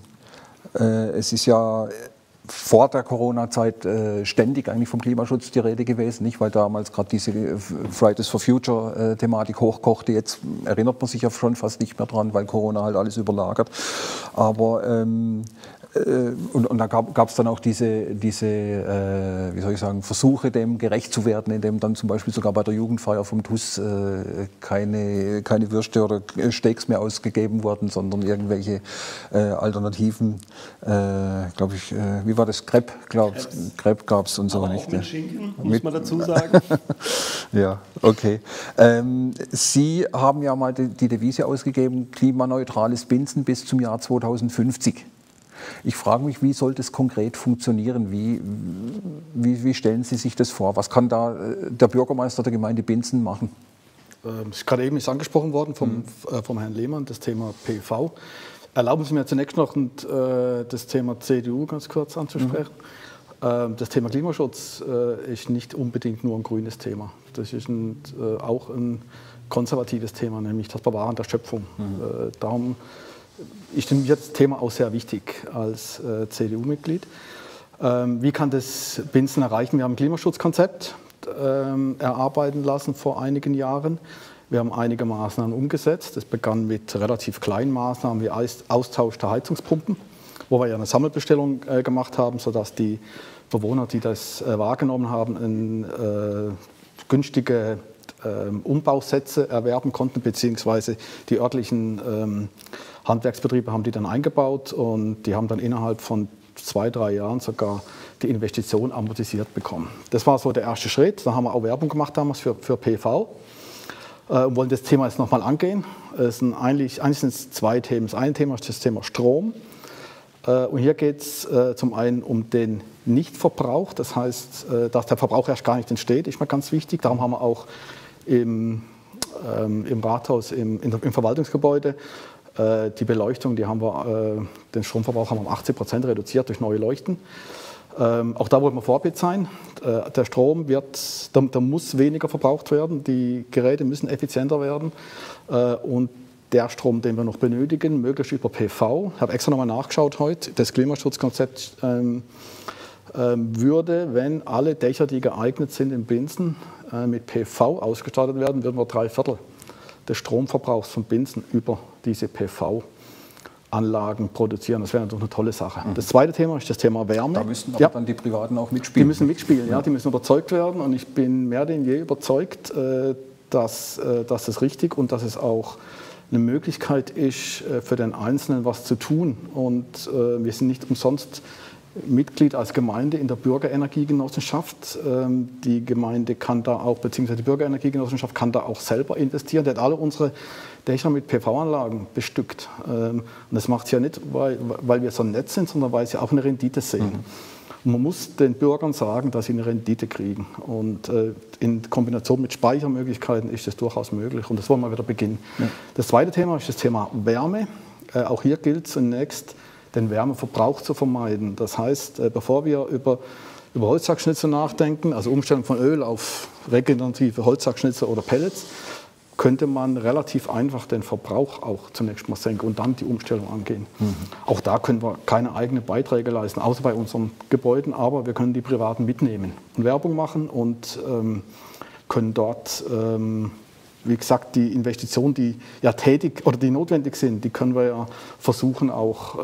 es ist ja vor der Corona-Zeit ständig eigentlich vom Klimaschutz die Rede gewesen, nicht? Weil damals gerade diese Fridays for Future-Thematik hochkochte. Jetzt erinnert man sich ja schon fast nicht mehr dran, weil Corona halt alles überlagert. Aber und da gab es dann auch diese wie soll ich sagen, Versuche, dem gerecht zu werden, indem dann zum Beispiel sogar bei der Jugendfeier vom TuS keine Würste oder Steaks mehr ausgegeben wurden, sondern irgendwelche alternativen, glaube ich, wie war das? Crepe gab es und so. Aber nicht. Auch mit Schinken, muss man dazu sagen. Ja, okay. Sie haben ja mal die Devise ausgegeben, klimaneutrales Binsen bis zum Jahr 2050. Ich frage mich, wie soll das konkret funktionieren? Wie stellen Sie sich das vor? Was kann da der Bürgermeister der Gemeinde Binsen machen? Gerade eben ist angesprochen worden vom Herrn Lehmann, das Thema PV. Erlauben Sie mir zunächst noch das Thema CDU ganz kurz anzusprechen. Das Thema Klimaschutz ist nicht unbedingt nur ein grünes Thema. Das ist auch ein konservatives Thema, nämlich das Bewahren der Schöpfung. Darum ist mir das Thema auch sehr wichtig als CDU-Mitglied. Wie kann das Binsen erreichen? Wir haben ein Klimaschutzkonzept erarbeiten lassen vor einigen Jahren. Wir haben einige Maßnahmen umgesetzt. Das begann mit relativ kleinen Maßnahmen wie Austausch der Heizungspumpen, wo wir ja eine Sammelbestellung gemacht haben, sodass die Bewohner, die das wahrgenommen haben, günstige Umbausätze erwerben konnten, beziehungsweise die örtlichen Handwerksbetriebe haben die dann eingebaut und die haben dann innerhalb von 2-3 Jahren sogar die Investition amortisiert bekommen. Das war so der erste Schritt. Da haben wir auch Werbung gemacht damals für PV und wollen das Thema jetzt nochmal angehen. Eigentlich sind es 2 Themen. Das eine Thema ist das Thema Strom. Und hier geht es zum einen um den Nichtverbrauch, das heißt, dass der Verbrauch erst gar nicht entsteht, ist mir ganz wichtig. Darum haben wir auch im Rathaus, im Verwaltungsgebäude, die Beleuchtung, den Stromverbrauch haben wir um 80% reduziert durch neue Leuchten. Auch da wollen wir Vorbild sein. Der Strom da muss weniger verbraucht werden, die Geräte müssen effizienter werden. Und der Strom, den wir noch benötigen, möglichst über PV. Ich habe extra nochmal nachgeschaut heute, das Klimaschutzkonzept würde, wenn alle Dächer, die geeignet sind in Binsen, mit PV ausgestattet werden, würden wir 3/4 des Stromverbrauchs von Binsen über diese PV-Anlagen produzieren. Das wäre natürlich eine tolle Sache. Das zweite Thema ist das Thema Wärme. Da müssten aber dann die Privaten auch mitspielen. Die müssen mitspielen, ja, die müssen überzeugt werden. Und ich bin mehr denn je überzeugt, dass das richtig und dass es auch eine Möglichkeit ist, für den Einzelnen was zu tun. Und wir sind nicht umsonst Mitglied als Gemeinde in der Bürgerenergiegenossenschaft. Die Gemeinde kann da auch, beziehungsweise die Bürgerenergiegenossenschaft kann da auch selber investieren. Die hat alle unsere Dächer mit PV-Anlagen bestückt. Und das macht sie ja nicht, weil wir so nett sind, sondern weil sie auch eine Rendite sehen. Und man muss den Bürgern sagen, dass sie eine Rendite kriegen. Und in Kombination mit Speichermöglichkeiten ist das durchaus möglich. Und das wollen wir wieder beginnen. Ja. Das zweite Thema ist das Thema Wärme. Auch hier gilt zunächst, den Wärmeverbrauch zu vermeiden. Das heißt, bevor wir über Holzhackschnitzel nachdenken, also Umstellung von Öl auf regenerative Holzhackschnitzel oder Pellets, könnte man relativ einfach den Verbrauch auch zunächst mal senken und dann die Umstellung angehen. Auch da können wir keine eigenen Beiträge leisten, außer bei unseren Gebäuden, aber wir können die Privaten mitnehmen und Werbung machen und können dort, wie gesagt, die Investitionen, die ja tätig oder die notwendig sind, die können wir ja versuchen auch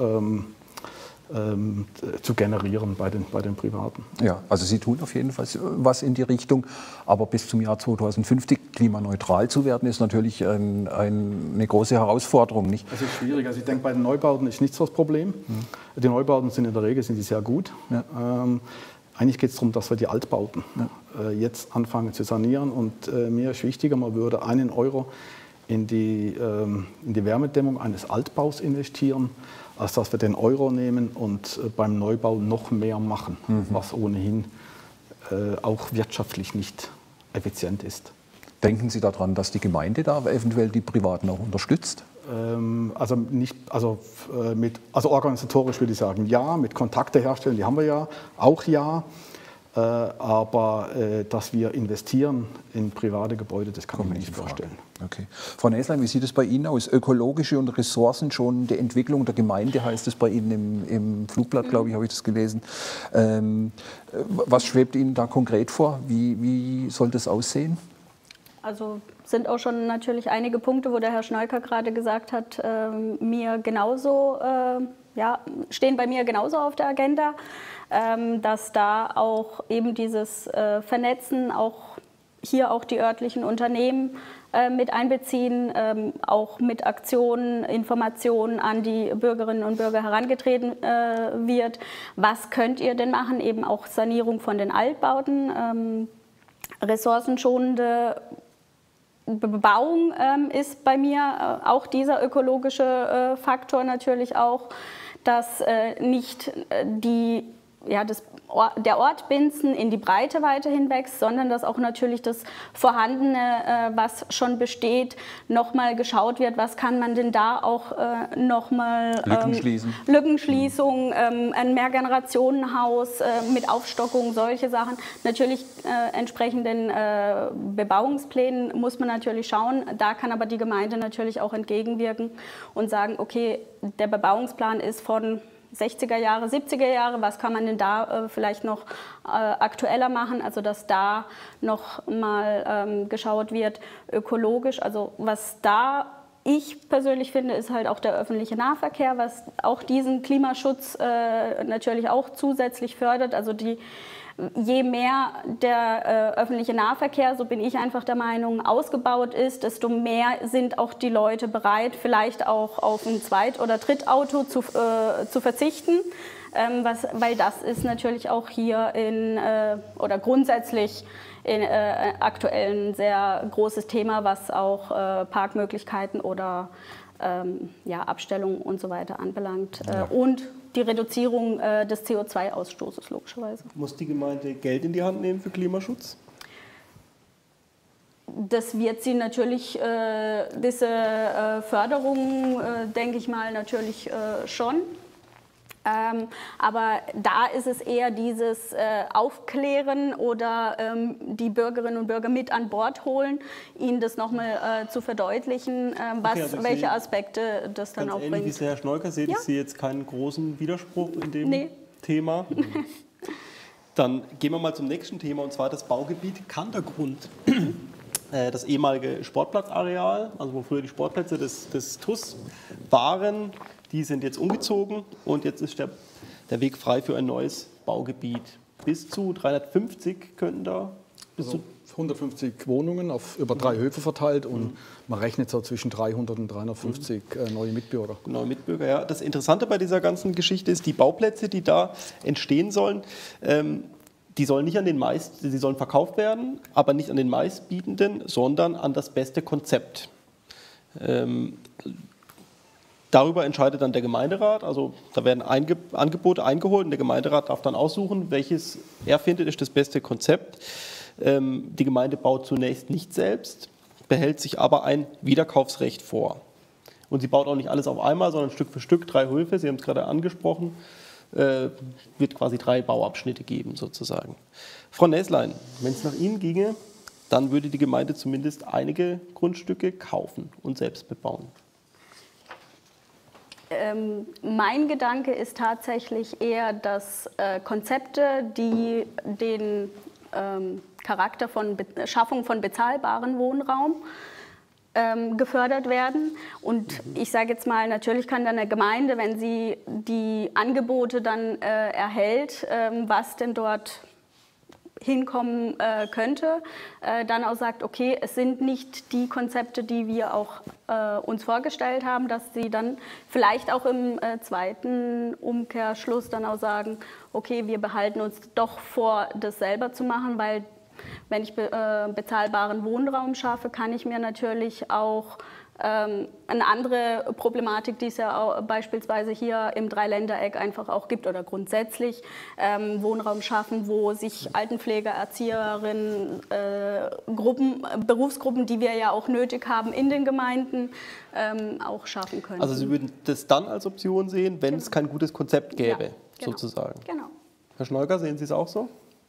zu generieren bei den Privaten. Ja, also Sie tun auf jeden Fall was in die Richtung, aber bis zum Jahr 2050 klimaneutral zu werden, ist natürlich eine große Herausforderung, nicht? Das ist schwierig. Also ich denke, bei den Neubauten ist nicht so das Problem. Die Neubauten sind in der Regel sehr gut. Ja. Eigentlich geht es darum, dass wir die Altbauten jetzt anfangen zu sanieren. Und mir ist wichtiger, man würde 1 Euro in die Wärmedämmung eines Altbaus investieren, als dass wir den Euro nehmen und beim Neubau noch mehr machen, was ohnehin auch wirtschaftlich nicht effizient ist. Denken Sie daran, dass die Gemeinde da eventuell die Privaten auch unterstützt? Also organisatorisch würde ich sagen, ja, mit Kontakte herstellen, die haben wir ja, auch ja. Aber dass wir investieren in private Gebäude, das kann ich mir nicht vorstellen. Okay. Frau Näslein, wie sieht es bei Ihnen aus? Ökologische und Ressourcen schon, die Entwicklung der Gemeinde heißt es bei Ihnen im Flugblatt, glaube ich, habe ich das gelesen. Was schwebt Ihnen da konkret vor? Wie soll das aussehen? Also sind auch schon natürlich einige Punkte, wo der Herr Schneuker gerade gesagt hat, mir genauso, stehen bei mir genauso auf der Agenda, dass da auch eben dieses Vernetzen, auch hier auch die örtlichen Unternehmen mit einbeziehen, auch mit Aktionen, Informationen an die Bürgerinnen und Bürger herangetreten wird. Was könnt ihr denn machen? Eben auch Sanierung von den Altbauten, ressourcenschonende Bebauung ist bei mir auch dieser ökologische Faktor natürlich auch, dass nicht der Ort Binzen in die Breite weiterhin wächst, sondern dass auch natürlich das Vorhandene, was schon besteht, nochmal geschaut wird, was kann man denn da auch nochmal Lückenschließung, ein Mehrgenerationenhaus mit Aufstockung, solche Sachen. Natürlich entsprechenden Bebauungsplänen muss man natürlich schauen, da kann aber die Gemeinde natürlich auch entgegenwirken und sagen, okay, der Bebauungsplan ist von 60er Jahre, 70er Jahre, was kann man denn da vielleicht noch aktueller machen, also dass da noch mal geschaut wird, ökologisch, also was da ich persönlich finde, ist halt auch der öffentliche Nahverkehr, was auch diesen Klimaschutz natürlich auch zusätzlich fördert, also je mehr der öffentliche Nahverkehr, so bin ich einfach der Meinung, ausgebaut ist, desto mehr sind auch die Leute bereit, vielleicht auch auf ein Zweit- oder Drittauto zu verzichten. Weil das ist natürlich auch hier oder grundsätzlich aktuell ein sehr großes Thema, was auch Parkmöglichkeiten oder Abstellung und so weiter anbelangt. Und die Reduzierung des CO2-Ausstoßes logischerweise. Muss die Gemeinde Geld in die Hand nehmen für Klimaschutz? Das wird sie natürlich, diese Förderung, denke ich mal, natürlich schon. Aber da ist es eher dieses Aufklären oder die Bürgerinnen und Bürger mit an Bord holen, ihnen das nochmal zu verdeutlichen, welche Aspekte das dann auch bringt. Ähnlich wie Herr Schneuker sehe ich sehe jetzt keinen großen Widerspruch in dem Thema. Dann gehen wir mal zum nächsten Thema, und zwar das Baugebiet Kandergrund. Das ehemalige Sportplatzareal, also wo früher die Sportplätze des TUS waren, die sind jetzt umgezogen und jetzt ist der Weg frei für ein neues Baugebiet. Bis zu 350 könnten da. Bis zu 150 Wohnungen über 3 Höfe verteilt und man rechnet so zwischen 300 und 350 neue Mitbürger. Neue Mitbürger, ja. Das Interessante bei dieser ganzen Geschichte ist, die Bauplätze, die da entstehen sollen, die sollen nicht sie sollen verkauft werden, aber nicht an den Meistbietenden, sondern an das beste Konzept. Darüber entscheidet dann der Gemeinderat, also da werden Angebote eingeholt und der Gemeinderat darf dann aussuchen, welches er findet, ist das beste Konzept. Die Gemeinde baut zunächst nicht selbst, behält sich aber ein Wiederkaufsrecht vor. Und sie baut auch nicht alles auf einmal, sondern Stück für Stück, 3 Höfe, Sie haben es gerade angesprochen, wird quasi 3 Bauabschnitte geben sozusagen. Frau Näslein, wenn es nach Ihnen ginge, dann würde die Gemeinde zumindest einige Grundstücke kaufen und selbst bebauen. Mein Gedanke ist tatsächlich eher, dass Konzepte, die den Charakter von Schaffung von bezahlbaren Wohnraum gefördert werden. Und ich sage jetzt mal, natürlich kann dann eine Gemeinde, wenn sie die Angebote dann erhält, was denn dort hinkommen könnte, dann auch sagt, okay, es sind nicht die Konzepte, die wir auch uns vorgestellt haben, dass sie dann vielleicht auch im zweiten Umkehrschluss dann auch sagen, okay, wir behalten uns doch vor, das selber zu machen, weil wenn ich bezahlbaren Wohnraum schaffe, kann ich mir natürlich auch eine andere Problematik, die es ja auch beispielsweise hier im Dreiländereck einfach auch gibt oder grundsätzlich Wohnraum schaffen, wo sich Altenpfleger, Erzieherinnen, Berufsgruppen, die wir ja auch nötig haben in den Gemeinden, auch schaffen können. Also Sie würden das dann als Option sehen, wenn es kein gutes Konzept gäbe, genau. sozusagen. Genau. Herr Schneuker, sehen Sie es auch so?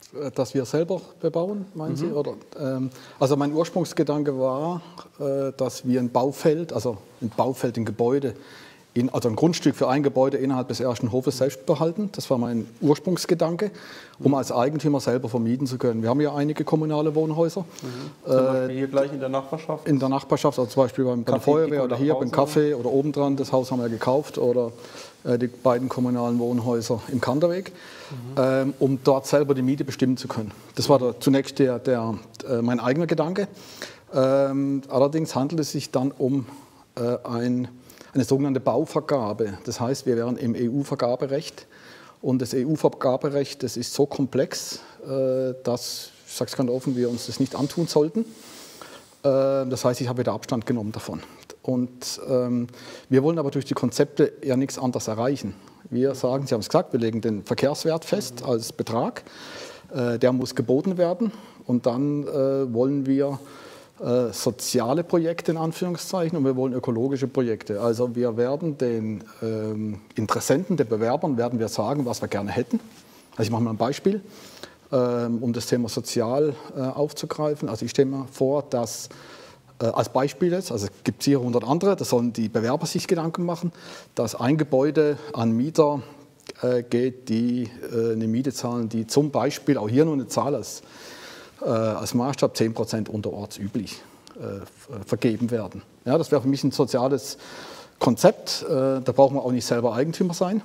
dass wir selber bebauen, meinen Sie? Oder, also mein Ursprungsgedanke war, dass wir ein Baufeld, ein Gebäude, also ein Grundstück für ein Gebäude innerhalb des ersten Hofes selbst behalten. Das war mein Ursprungsgedanke, um als Eigentümer selber vermieten zu können. Wir haben ja einige kommunale Wohnhäuser. Zum Beispiel hier gleich in der Nachbarschaft? In der Nachbarschaft, also zum Beispiel bei der Feuerwehr oder hier beim Café oder obendran. Das Haus haben wir gekauft oder die beiden kommunalen Wohnhäuser im Kanderweg, um dort selber die Miete bestimmen zu können. Das war zunächst mein eigener Gedanke. Allerdings handelt es sich dann um eine sogenannte Bauvergabe. Das heißt, wir wären im EU-Vergaberecht. Und das EU-Vergaberecht, das ist so komplex, dass, ich sage es ganz offen, wir uns das nicht antun sollten. Das heißt, ich habe wieder Abstand genommen davon. Und wir wollen aber durch die Konzepte ja nichts anderes erreichen. Wir sagen, Sie haben es gesagt, wir legen den Verkehrswert fest als Betrag. Der muss geboten werden. Und dann wollen wir soziale Projekte in Anführungszeichen und wir wollen ökologische Projekte. Also wir werden den Interessenten, den Bewerbern, werden wir sagen, was wir gerne hätten. Also ich mache mal ein Beispiel, um das Thema sozial aufzugreifen. Also ich stelle mir vor, dass als Beispiel jetzt, also es gibt hier 100 andere, da sollen die Bewerber sich Gedanken machen, dass ein Gebäude an Mieter geht, die eine Miete zahlen, die zum Beispiel, auch hier nur eine Zahl als Maßstab 10% unterortsüblich vergeben werden. Ja, das wäre für mich ein soziales Konzept, da brauchen wir auch nicht selber Eigentümer sein.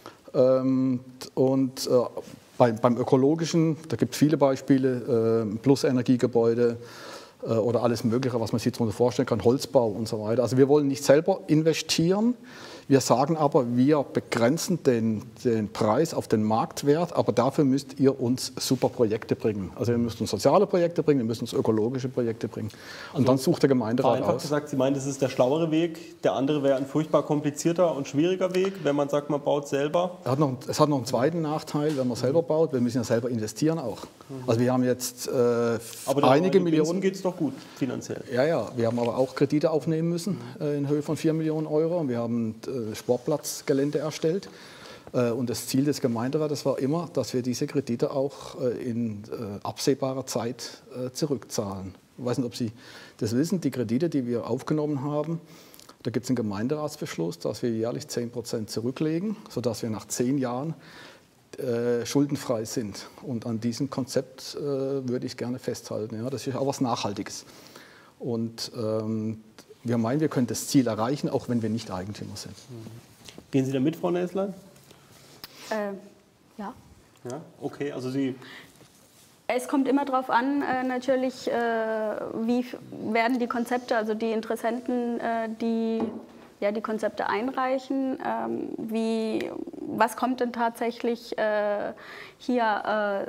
Und beim Ökologischen, da gibt es viele Beispiele, Plusenergiegebäude, oder alles Mögliche, was man sich darunter vorstellen kann, Holzbau und so weiter. Also wir wollen nicht selber investieren, wir sagen aber, wir begrenzen den Preis auf den Marktwert, aber dafür müsst ihr uns super Projekte bringen. Also ihr müsst uns soziale Projekte bringen, ihr müsst uns ökologische Projekte bringen. Und also dann sucht der Gemeinderat einfach aus. Gesagt, Sie meinen, das ist der schlauere Weg, der andere wäre ein furchtbar komplizierter und schwieriger Weg, wenn man sagt, man baut selber? Es hat noch einen zweiten Nachteil, wenn man selber baut, wir müssen ja selber investieren auch. Also wir haben jetzt einige Millionen. Geht es doch gut finanziell. Ja, wir haben aber auch Kredite aufnehmen müssen in Höhe von 4 Millionen Euro. Wir haben Sportplatzgelände erstellt. Und das Ziel des Gemeinderates war immer, dass wir diese Kredite auch in absehbarer Zeit zurückzahlen. Ich weiß nicht, ob Sie das wissen, die Kredite, die wir aufgenommen haben, da gibt es einen Gemeinderatsbeschluss, dass wir jährlich 10% zurücklegen, sodass wir nach 10 Jahren schuldenfrei sind. Und an diesem Konzept würde ich gerne festhalten. Ja, das ist auch was Nachhaltiges. Und wir meinen, wir können das Ziel erreichen, auch wenn wir nicht Eigentümer sind. Gehen Sie da mit, Frau Näslein? Ja. Ja, okay, also Sie... Es kommt immer darauf an, natürlich, wie werden die Konzepte, also die Interessenten, die die Konzepte einreichen, was kommt denn tatsächlich hier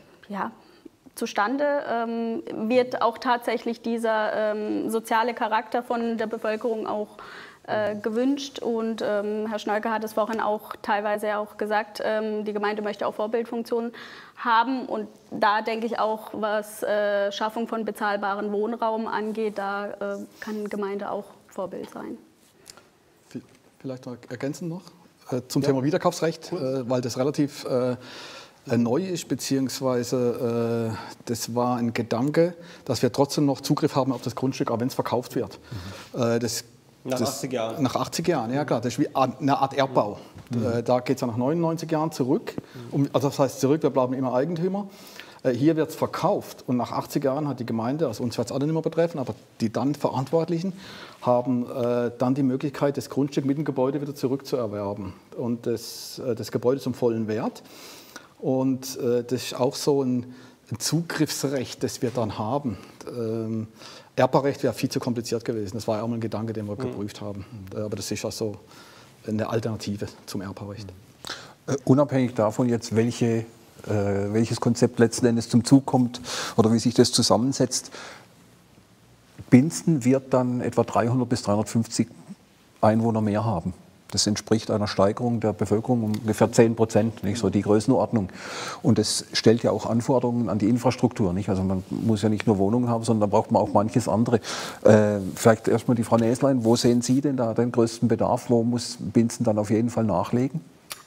zustande? Wird auch tatsächlich dieser soziale Charakter von der Bevölkerung auch gewünscht? Und Herr Schnolke hat es vorhin auch teilweise auch gesagt, die Gemeinde möchte auch Vorbildfunktionen haben. Und da denke ich auch, was Schaffung von bezahlbarem Wohnraum angeht, da kann Gemeinde auch Vorbild sein. Vielleicht noch ergänzend noch zum Thema Wiederkaufsrecht, weil das relativ neu ist, beziehungsweise das war ein Gedanke, dass wir trotzdem noch Zugriff haben auf das Grundstück, auch wenn es verkauft wird. Nach 80 Jahren? Nach 80 Jahren, ja klar. Das ist wie eine Art Erbbau. Da geht es ja nach 99 Jahren zurück. Also das heißt zurück, wir bleiben immer Eigentümer. Hier wird es verkauft und nach 80 Jahren hat die Gemeinde, also uns wird es alle nicht mehr betreffen, aber die dann Verantwortlichen haben dann die Möglichkeit, das Grundstück mit dem Gebäude wieder zurückzuerwerben und das Gebäude zum vollen Wert. Und das ist auch so ein Zugriffsrecht, das wir dann haben. Erbpaarrecht wäre viel zu kompliziert gewesen. Das war ja auch mal ein Gedanke, den wir geprüft haben. Aber das ist also eine Alternative zum Erbpaarrecht. Unabhängig davon jetzt, welches Konzept letzten Endes zum Zug kommt oder wie sich das zusammensetzt, Binzen wird dann etwa 300 bis 350 Einwohner mehr haben. Das entspricht einer Steigerung der Bevölkerung um ungefähr 10%, nicht so die Größenordnung. Und das stellt ja auch Anforderungen an die Infrastruktur, nicht? Also man muss ja nicht nur Wohnungen haben, sondern da braucht man auch manches andere. Vielleicht erstmal die Frau Näslein, wo sehen Sie denn da den größten Bedarf? Wo muss Binzen dann auf jeden Fall nachlegen?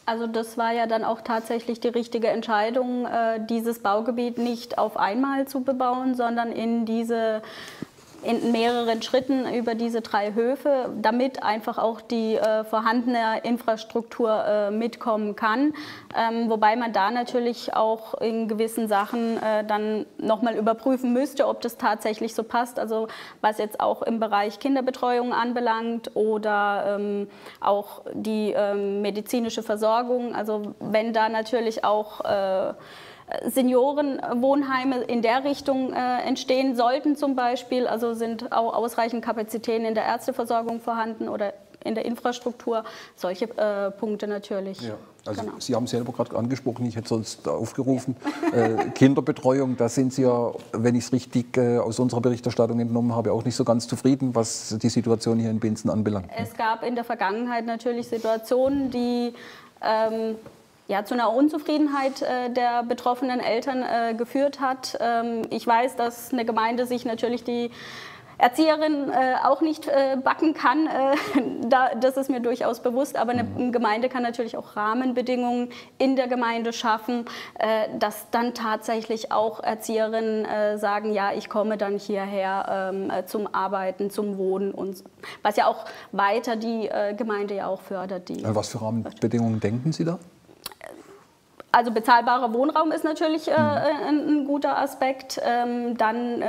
Also das war ja dann auch tatsächlich die richtige Entscheidung, dieses Baugebiet nicht auf einmal zu bebauen, sondern in mehreren Schritten über diese 3 Höfe, damit einfach auch die vorhandene Infrastruktur mitkommen kann. Wobei man da natürlich auch in gewissen Sachen dann nochmal überprüfen müsste, ob das tatsächlich so passt. Also was jetzt auch im Bereich Kinderbetreuung anbelangt oder auch die medizinische Versorgung. Also wenn da natürlich auch Seniorenwohnheime in der Richtung entstehen sollten zum Beispiel, also sind auch ausreichend Kapazitäten in der Ärzteversorgung vorhanden oder in der Infrastruktur, solche Punkte natürlich. Ja. Also genau. Sie haben es selber gerade angesprochen, ich hätte sonst aufgerufen, Kinderbetreuung, da sind Sie ja, wenn ich es richtig aus unserer Berichterstattung entnommen habe, auch nicht so ganz zufrieden, was die Situation hier in Binzen anbelangt. Es gab in der Vergangenheit natürlich Situationen, die ja, zu einer Unzufriedenheit der betroffenen Eltern geführt hat. Ich weiß, dass eine Gemeinde sich natürlich die Erzieherin auch nicht backen kann, das ist mir durchaus bewusst, aber eine Gemeinde kann natürlich auch Rahmenbedingungen in der Gemeinde schaffen, dass dann tatsächlich auch Erzieherinnen sagen, ja, ich komme dann hierher zum Arbeiten, zum Wohnen, und was ja auch weiter die Gemeinde ja auch fördert. Was für Rahmenbedingungen denken Sie da? Also bezahlbarer Wohnraum ist natürlich ein guter Aspekt. Dann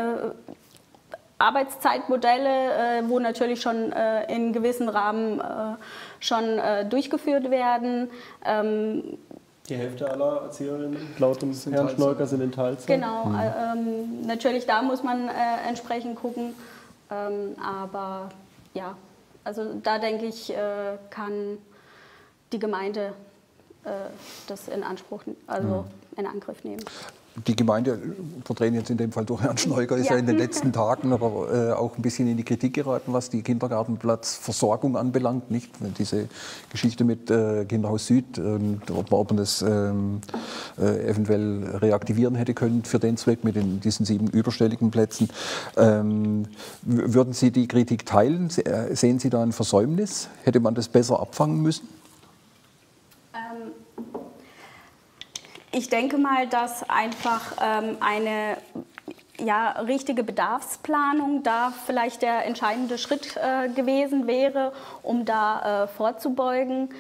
Arbeitszeitmodelle, wo natürlich schon in gewissen Rahmen schon durchgeführt werden. Die Hälfte aller Erzieherinnen laut dem Herrn Schnolker sind in Teilzeit. Genau, natürlich da muss man entsprechend gucken. Aber ja, also da denke ich, kann die Gemeinde das in Angriff nehmen. Die Gemeinde, vertreten jetzt in dem Fall durch Herrn Schnolker, ist ja in den letzten Tagen aber auch ein bisschen in die Kritik geraten, was die Kindergartenplatzversorgung anbelangt. Nicht diese Geschichte mit Kinderhaus Süd, ob man das eventuell reaktivieren hätte können für den Zweck mit diesen 7 überstelligen Plätzen. Würden Sie die Kritik teilen? Sehen Sie da ein Versäumnis? Hätte man das besser abfangen müssen? Ich denke mal, dass einfach eine richtige Bedarfsplanung da vielleicht der entscheidende Schritt gewesen wäre, um da vorzubeugen.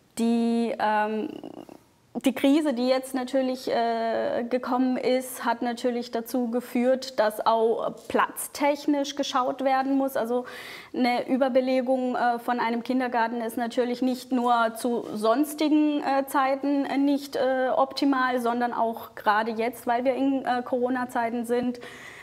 Die Krise, die jetzt natürlich gekommen ist, hat natürlich dazu geführt, dass auch platztechnisch geschaut werden muss. Also eine Überbelegung von einem Kindergarten ist natürlich nicht nur zu sonstigen Zeiten nicht optimal, sondern auch gerade jetzt, weil wir in Corona-Zeiten sind,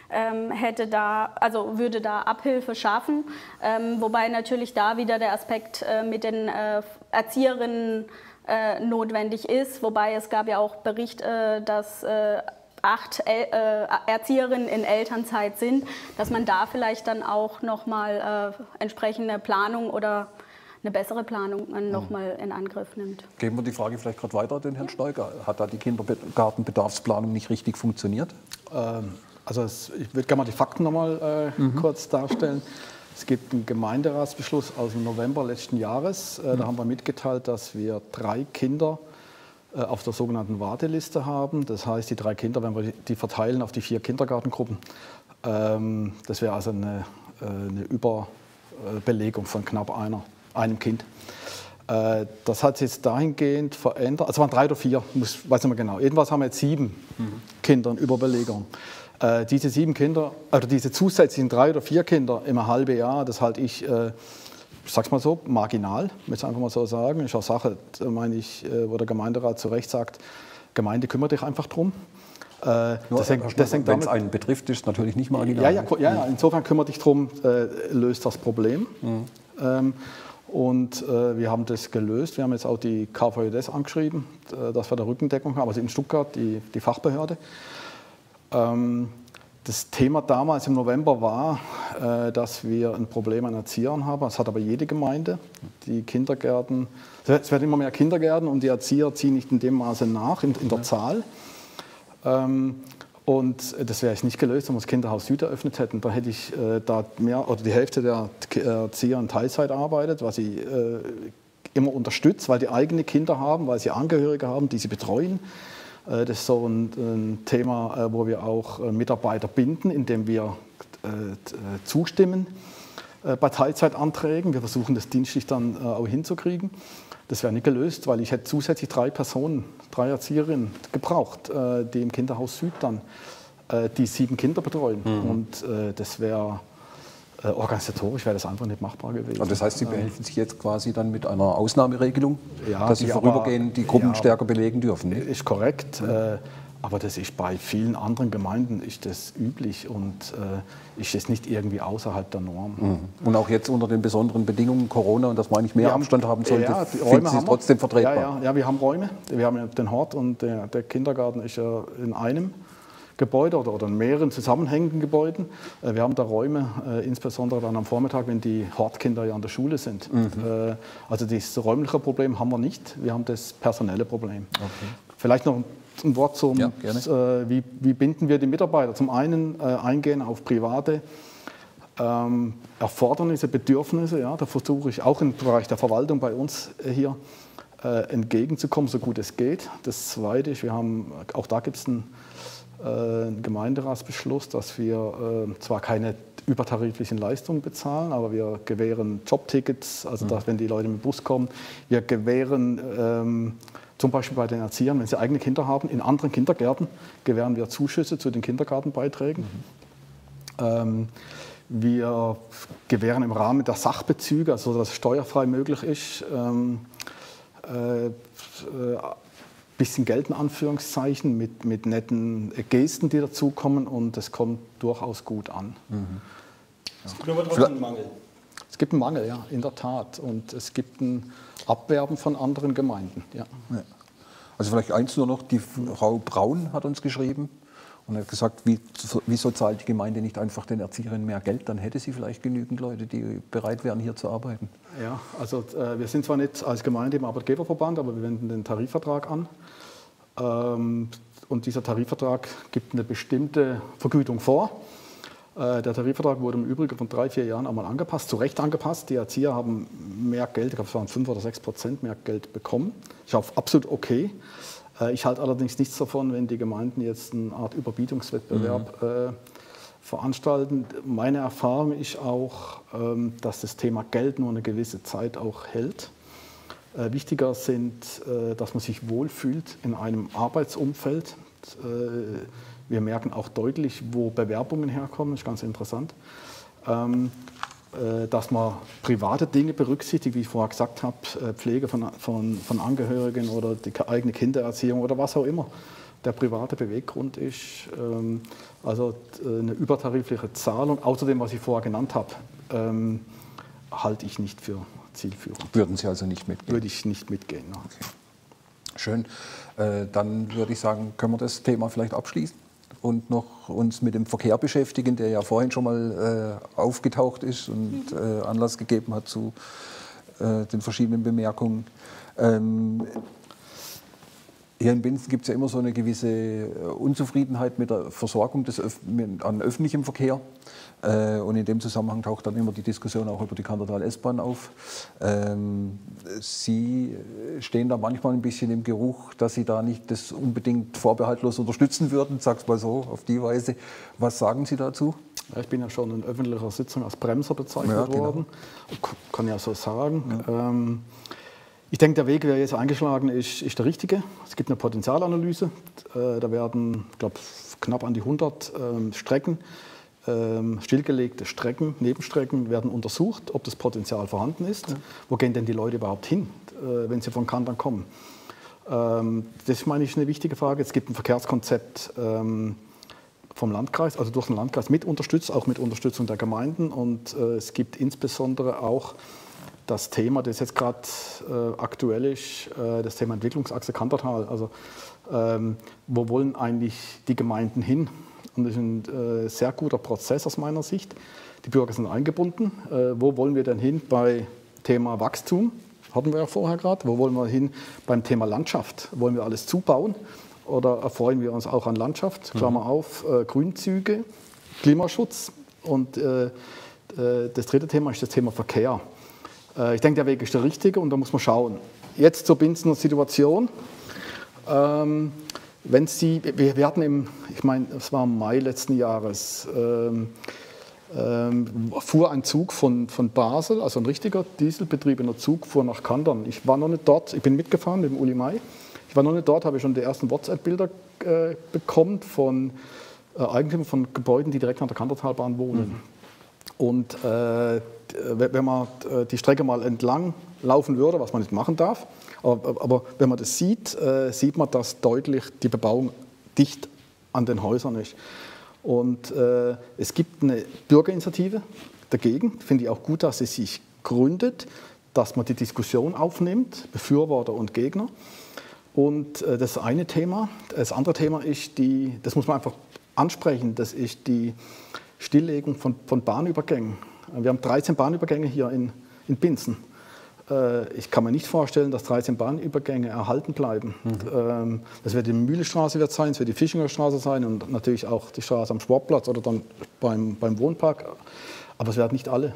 würde da Abhilfe schaffen. Wobei natürlich da wieder der Aspekt mit den Erzieherinnen notwendig ist, wobei es gab ja auch Berichte, dass 8 Erzieherinnen in Elternzeit sind, dass man da vielleicht dann auch nochmal entsprechende Planung oder eine bessere Planung nochmal in Angriff nimmt. Geben wir die Frage vielleicht gerade weiter an den Herrn Schnolker. Hat da die Kindergartenbedarfsplanung nicht richtig funktioniert? Also ich würde gerne mal die Fakten nochmal kurz darstellen. Es gibt einen Gemeinderatsbeschluss aus dem November letzten Jahres. Da haben wir mitgeteilt, dass wir 3 Kinder auf der sogenannten Warteliste haben. Das heißt, die 3 Kinder, wenn wir die verteilen auf die 4 Kindergartengruppen, das wäre also eine Überbelegung von knapp einem Kind. Das hat sich jetzt dahingehend verändert. Also es waren 3 oder 4, ich weiß nicht mehr genau. Jedenfalls haben wir jetzt 7 Kinder in Überbelegung. Diese 7 Kinder, oder diese zusätzlichen 3 oder 4 Kinder im halben Jahr, das halte ich sag's mal so, marginal, will ich einfach mal so sagen. Ist auch Sache, meine ich, wo der Gemeinderat zu Recht sagt, Gemeinde, kümmert dich einfach drum. Wenn es einen betrifft, ist es natürlich nicht marginal. Ja, insofern kümmert dich drum, löst das Problem. Und wir haben das gelöst. Wir haben jetzt auch die KVJS angeschrieben, dass wir da Rückendeckung haben, also in Stuttgart, die Fachbehörde. Das Thema damals im November war, dass wir ein Problem an Erziehern haben. Das hat aber jede Gemeinde. Die Kindergärten, es werden immer mehr Kindergärten und die Erzieher ziehen nicht in dem Maße nach, in der Zahl. Und das wäre jetzt nicht gelöst, wenn wir das Kinderhaus Süd eröffnet hätten. Da hätte ich da mehr, oder die Hälfte der Erzieher in Teilzeit arbeitet, was sie immer unterstützt, weil die eigene Kinder haben, weil sie Angehörige haben, die sie betreuen. Das ist so ein Thema, wo wir auch Mitarbeiter binden, indem wir zustimmen bei Teilzeitanträgen. Wir versuchen das dienstlich dann auch hinzukriegen. Das wäre nicht gelöst, weil ich hätte zusätzlich 3 Personen, 3 Erzieherinnen gebraucht, die im Kinderhaus Süd dann die 7 Kinder betreuen. Und das wäre organisatorisch wäre das einfach nicht machbar gewesen. Also das heißt, Sie behelfen sich jetzt quasi dann mit einer Ausnahmeregelung, ja, dass Sie vorübergehend die Gruppen stärker belegen dürfen? Ne? Ist korrekt. Aber das ist bei vielen anderen Gemeinden ist das üblich und ist das nicht irgendwie außerhalb der Norm. Und auch jetzt unter den besonderen Bedingungen Corona und dass man eigentlich mehr Abstand haben sollte, ja, finden Sie es trotzdem vertretbar? Ja, wir haben Räume. Wir haben ja den Hort und der Kindergarten ist ja in einem Gebäude oder in mehreren zusammenhängenden Gebäuden. Wir haben da Räume, insbesondere dann am Vormittag, wenn die Hortkinder ja an der Schule sind. Also dieses räumliche Problem haben wir nicht, wir haben das personelle Problem. Okay. Vielleicht noch ein Wort zum, wie binden wir die Mitarbeiter? Zum einen eingehen auf private Erfordernisse, Bedürfnisse. Ja, da versuche ich auch im Bereich der Verwaltung bei uns hier entgegenzukommen, so gut es geht. Das Zweite ist, auch da gibt es einen Gemeinderatsbeschluss, dass wir zwar keine übertariflichen Leistungen bezahlen, aber wir gewähren Jobtickets, also dass, wenn die Leute mit dem Bus kommen, wir gewähren zum Beispiel bei den Erziehern, wenn sie eigene Kinder haben, in anderen Kindergärten gewähren wir Zuschüsse zu den Kindergartenbeiträgen. Wir gewähren im Rahmen der Sachbezüge, also dass es steuerfrei möglich ist, bisschen Geld in Anführungszeichen mit netten Gesten, die dazukommen, und das kommt durchaus gut an. Es gibt aber trotzdem einen Mangel. Es gibt einen Mangel, ja, in der Tat. Und es gibt ein Abwerben von anderen Gemeinden. Ja. Also vielleicht eins nur noch, die Frau Braun hat uns geschrieben und hat gesagt, wieso zahlt die Gemeinde nicht einfach den Erzieherinnen mehr Geld? Dann hätte sie vielleicht genügend Leute, die bereit wären, hier zu arbeiten. Ja, also wir sind zwar nicht als Gemeinde im Arbeitgeberverband, aber wir wenden den Tarifvertrag an. Und dieser Tarifvertrag gibt eine bestimmte Vergütung vor. Der Tarifvertrag wurde im Übrigen von 3-4 Jahren einmal angepasst, zu Recht angepasst. Die Erzieher haben mehr Geld, ich glaube es waren 5 oder 6% mehr Geld bekommen. Ist auch absolut okay. Ich halte allerdings nichts davon, wenn die Gemeinden jetzt eine Art Überbietungswettbewerb veranstalten. Meine Erfahrung ist auch, dass das Thema Geld nur eine gewisse Zeit auch hält. Wichtiger sind, dass man sich wohlfühlt in einem Arbeitsumfeld. Wir merken auch deutlich, wo Bewerbungen herkommen, das ist ganz interessant. Dass man private Dinge berücksichtigt, wie ich vorher gesagt habe, Pflege von Angehörigen oder die eigene Kindererziehung oder was auch immer der private Beweggrund ist. Also eine übertarifliche Zahlung, außer dem, was ich vorher genannt habe, halte ich nicht für zielführend. Würden Sie also nicht mitgehen? Würde ich nicht mitgehen. No. Okay. Schön. Dann würde ich sagen, können wir das Thema vielleicht abschließen und noch uns mit dem Verkehr beschäftigen, der ja vorhin schon mal aufgetaucht ist und Anlass gegeben hat zu den verschiedenen Bemerkungen. Hier in Binzen gibt es ja immer so eine gewisse Unzufriedenheit mit der Versorgung an öffentlichem Verkehr. Und in dem Zusammenhang taucht dann immer die Diskussion auch über die Kandertal S-Bahn auf. Sie stehen da manchmal ein bisschen im Geruch, dass Sie da nicht das unbedingt vorbehaltlos unterstützen würden, sag's mal so, auf die Weise. Was sagen Sie dazu? Ja, ich bin ja schon in öffentlicher Sitzung als Bremser bezeichnet worden. Kann ja so sagen. Ja. Ich denke, der Weg, der jetzt eingeschlagen ist der richtige. Es gibt eine Potenzialanalyse. Da werden, ich glaube, knapp an die 100 Strecken, stillgelegte Strecken, Nebenstrecken werden untersucht, ob das Potenzial vorhanden ist. Ja. Wo gehen denn die Leute überhaupt hin, wenn sie von Kandern kommen? Das meine ich eine wichtige Frage. Es gibt ein Verkehrskonzept vom Landkreis, also durch den Landkreis mit unterstützt, auch mit Unterstützung der Gemeinden. Und es gibt insbesondere auch das Thema, das jetzt gerade aktuell ist, das Thema Entwicklungsachse Kandertal. Also wo wollen eigentlich die Gemeinden hin? Und das ist ein sehr guter Prozess aus meiner Sicht. Die Bürger sind eingebunden. Wo wollen wir denn hin bei Thema Wachstum? Hatten wir ja vorher gerade. Wo wollen wir hin beim Thema Landschaft? Wollen wir alles zubauen oder erfreuen wir uns auch an Landschaft? Klammer auf, Grünzüge, Klimaschutz. Und das dritte Thema ist das Thema Verkehr. Ich denke, der Weg ist der richtige und da muss man schauen. Jetzt zur Binzener Situation. Wenn Sie, wir hatten ich meine, es war im Mai letzten Jahres, fuhr ein Zug von Basel, also ein richtiger dieselbetriebener Zug, fuhr nach Kandern. Ich war noch nicht dort, ich bin mitgefahren mit dem Uli May. Ich war noch nicht dort, habe ich schon die ersten WhatsApp-Bilder bekommen von Eigentümern von Gebäuden, die direkt an der Kandertalbahn wohnen. Und wenn man die Strecke mal entlang laufen würde, was man nicht machen darf, aber wenn man das sieht, sieht man, dass deutlich die Bebauung dicht an den Häusern ist. Und es gibt eine Bürgerinitiative dagegen, finde ich auch gut, dass sie sich gründet, dass man die Diskussion aufnimmt, Befürworter und Gegner. Und das ist eine Thema. Das andere Thema ist, das muss man einfach ansprechen, das ist die Stilllegung von Bahnübergängen. Wir haben 13 Bahnübergänge hier in Binzen. Ich kann mir nicht vorstellen, dass 13 Bahnübergänge erhalten bleiben. Das wird die Mühlestraße sein, es wird die Fischinger Straße sein und natürlich auch die Straße am Sportplatz oder dann beim Wohnpark. Aber es werden nicht alle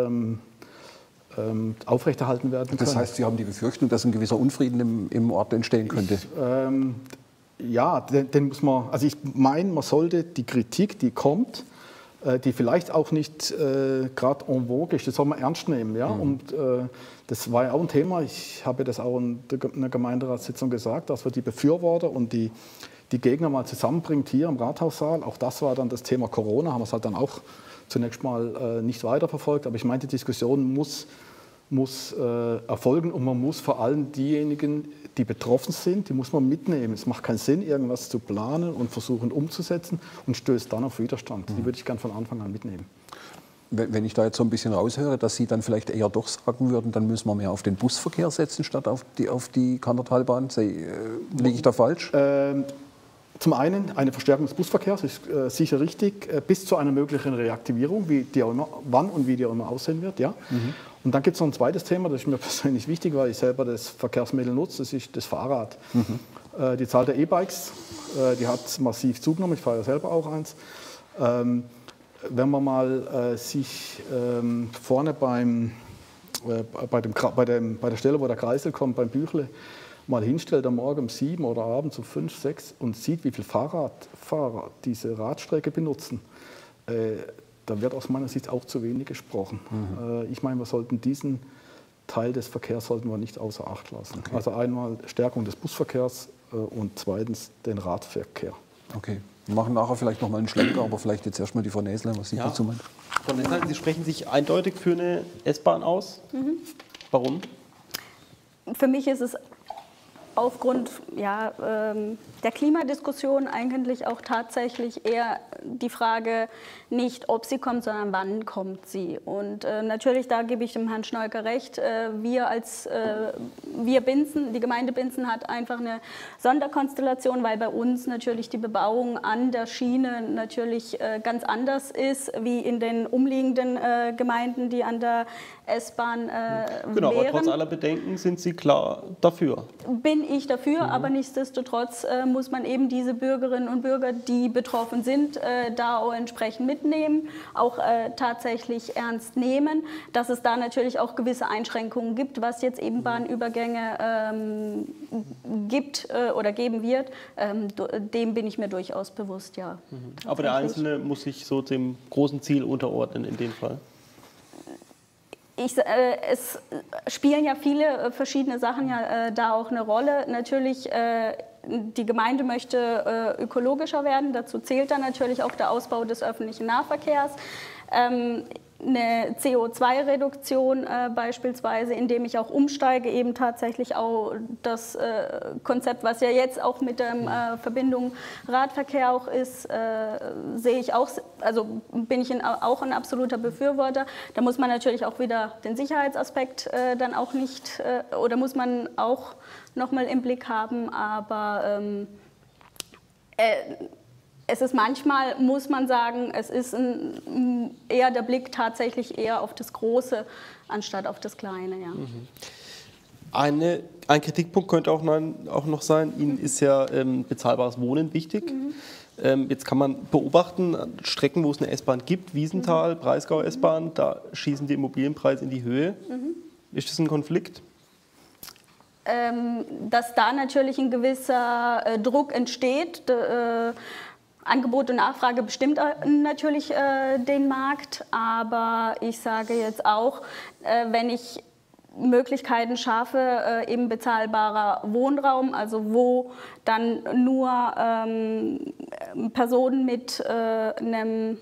aufrechterhalten werden können. Das heißt, Sie haben die Befürchtung, dass ein gewisser Unfrieden im Ort entstehen könnte? Ja, den muss man, also ich meine, man sollte die Kritik, die kommt, die vielleicht auch nicht gerade en vogue ist, das soll man ernst nehmen. Ja? Und das war ja auch ein Thema, ich habe das auch in einer Gemeinderatssitzung gesagt, dass wir die Befürworter und die Gegner mal zusammenbringt hier im Rathaussaal. Auch das war dann das Thema Corona, haben wir es halt dann auch zunächst mal nicht weiterverfolgt. Aber ich meine, die Diskussion muss erfolgen und man muss vor allem diejenigen, die betroffen sind, die muss man mitnehmen. Es macht keinen Sinn, irgendwas zu planen und versuchen umzusetzen und stößt dann auf Widerstand. Die würde ich gern von Anfang an mitnehmen. Wenn ich da jetzt so ein bisschen raushöre, dass Sie dann vielleicht eher doch sagen würden, dann müssen wir mehr auf den Busverkehr setzen, statt auf die Kandertalbahn. Liege ich da falsch? Zum einen eine Verstärkung des Busverkehrs ist sicher richtig, bis zu einer möglichen Reaktivierung, wann und wie die auch immer aussehen wird. Ja. Und dann gibt es noch ein zweites Thema, das ist mir persönlich wichtig, weil ich selber das Verkehrsmittel nutze, das ist das Fahrrad. Die Zahl der E-Bikes, die hat massiv zugenommen, ich fahre ja selber auch eins. Wenn man mal sich vorne bei der Stelle, wo der Kreisel kommt, beim Büchle, mal hinstellt am Morgen um 7 oder abends um 5, 6 und sieht, wie viele Fahrradfahrer diese Radstrecke benutzen, da wird aus meiner Sicht auch zu wenig gesprochen. Ich meine, wir sollten diesen Teil des Verkehrs nicht außer Acht lassen. Okay. Also einmal Stärkung des Busverkehrs und zweitens den Radverkehr. Okay, wir machen nachher vielleicht noch mal einen Schlenker, aber vielleicht jetzt erstmal die Frau Näslein, was Sie dazu meinen. Frau Näslein, Sie sprechen sich eindeutig für eine S-Bahn aus. Warum? Für mich ist es aufgrund der Klimadiskussion eigentlich auch tatsächlich eher die Frage nicht, ob sie kommt, sondern wann kommt sie. Und natürlich, da gebe ich dem Herrn Schnolker recht, wir Binzen, die Gemeinde Binzen hat einfach eine Sonderkonstellation, weil bei uns natürlich die Bebauung an der Schiene natürlich ganz anders ist, wie in den umliegenden Gemeinden, die an der S-Bahn Genau, wären. aber trotz aller Bedenken sind Sie klar dafür. Bin ich dafür, aber nichtsdestotrotz muss man eben diese Bürgerinnen und Bürger, die betroffen sind, da auch entsprechend mitnehmen, auch tatsächlich ernst nehmen, dass es da natürlich auch gewisse Einschränkungen gibt, was jetzt eben Bahnübergänge gibt oder geben wird, dem bin ich mir durchaus bewusst, ja. Aber der Einzelne muss sich so dem großen Ziel unterordnen in dem Fall? Es spielen ja viele verschiedene Sachen ja da auch eine Rolle. Natürlich, die Gemeinde möchte ökologischer werden. Dazu zählt dann natürlich auch der Ausbau des öffentlichen Nahverkehrs. Eine CO2-Reduktion beispielsweise, indem ich auch umsteige, eben tatsächlich auch das Konzept, was ja jetzt auch mit der Verbindung Radverkehr auch ist, sehe ich auch, also bin ich auch ein absoluter Befürworter. Da muss man natürlich auch wieder den Sicherheitsaspekt dann auch nicht, oder muss man auch nochmal im Blick haben, aber es ist manchmal, muss man sagen, es ist eher der Blick tatsächlich eher auf das Große, anstatt auf das Kleine. Ja. Ein Kritikpunkt könnte auch noch sein, Ihnen ist ja bezahlbares Wohnen wichtig. Jetzt kann man beobachten, Strecken, wo es eine S-Bahn gibt, Wiesenthal, Breisgau S-Bahn, da schießen die Immobilienpreise in die Höhe. Ist das ein Konflikt? Dass da natürlich ein gewisser Druck entsteht. Angebot und Nachfrage bestimmt natürlich den Markt, aber ich sage jetzt auch, wenn ich Möglichkeiten schaffe, eben bezahlbarer Wohnraum, also wo dann nur Personen mit einem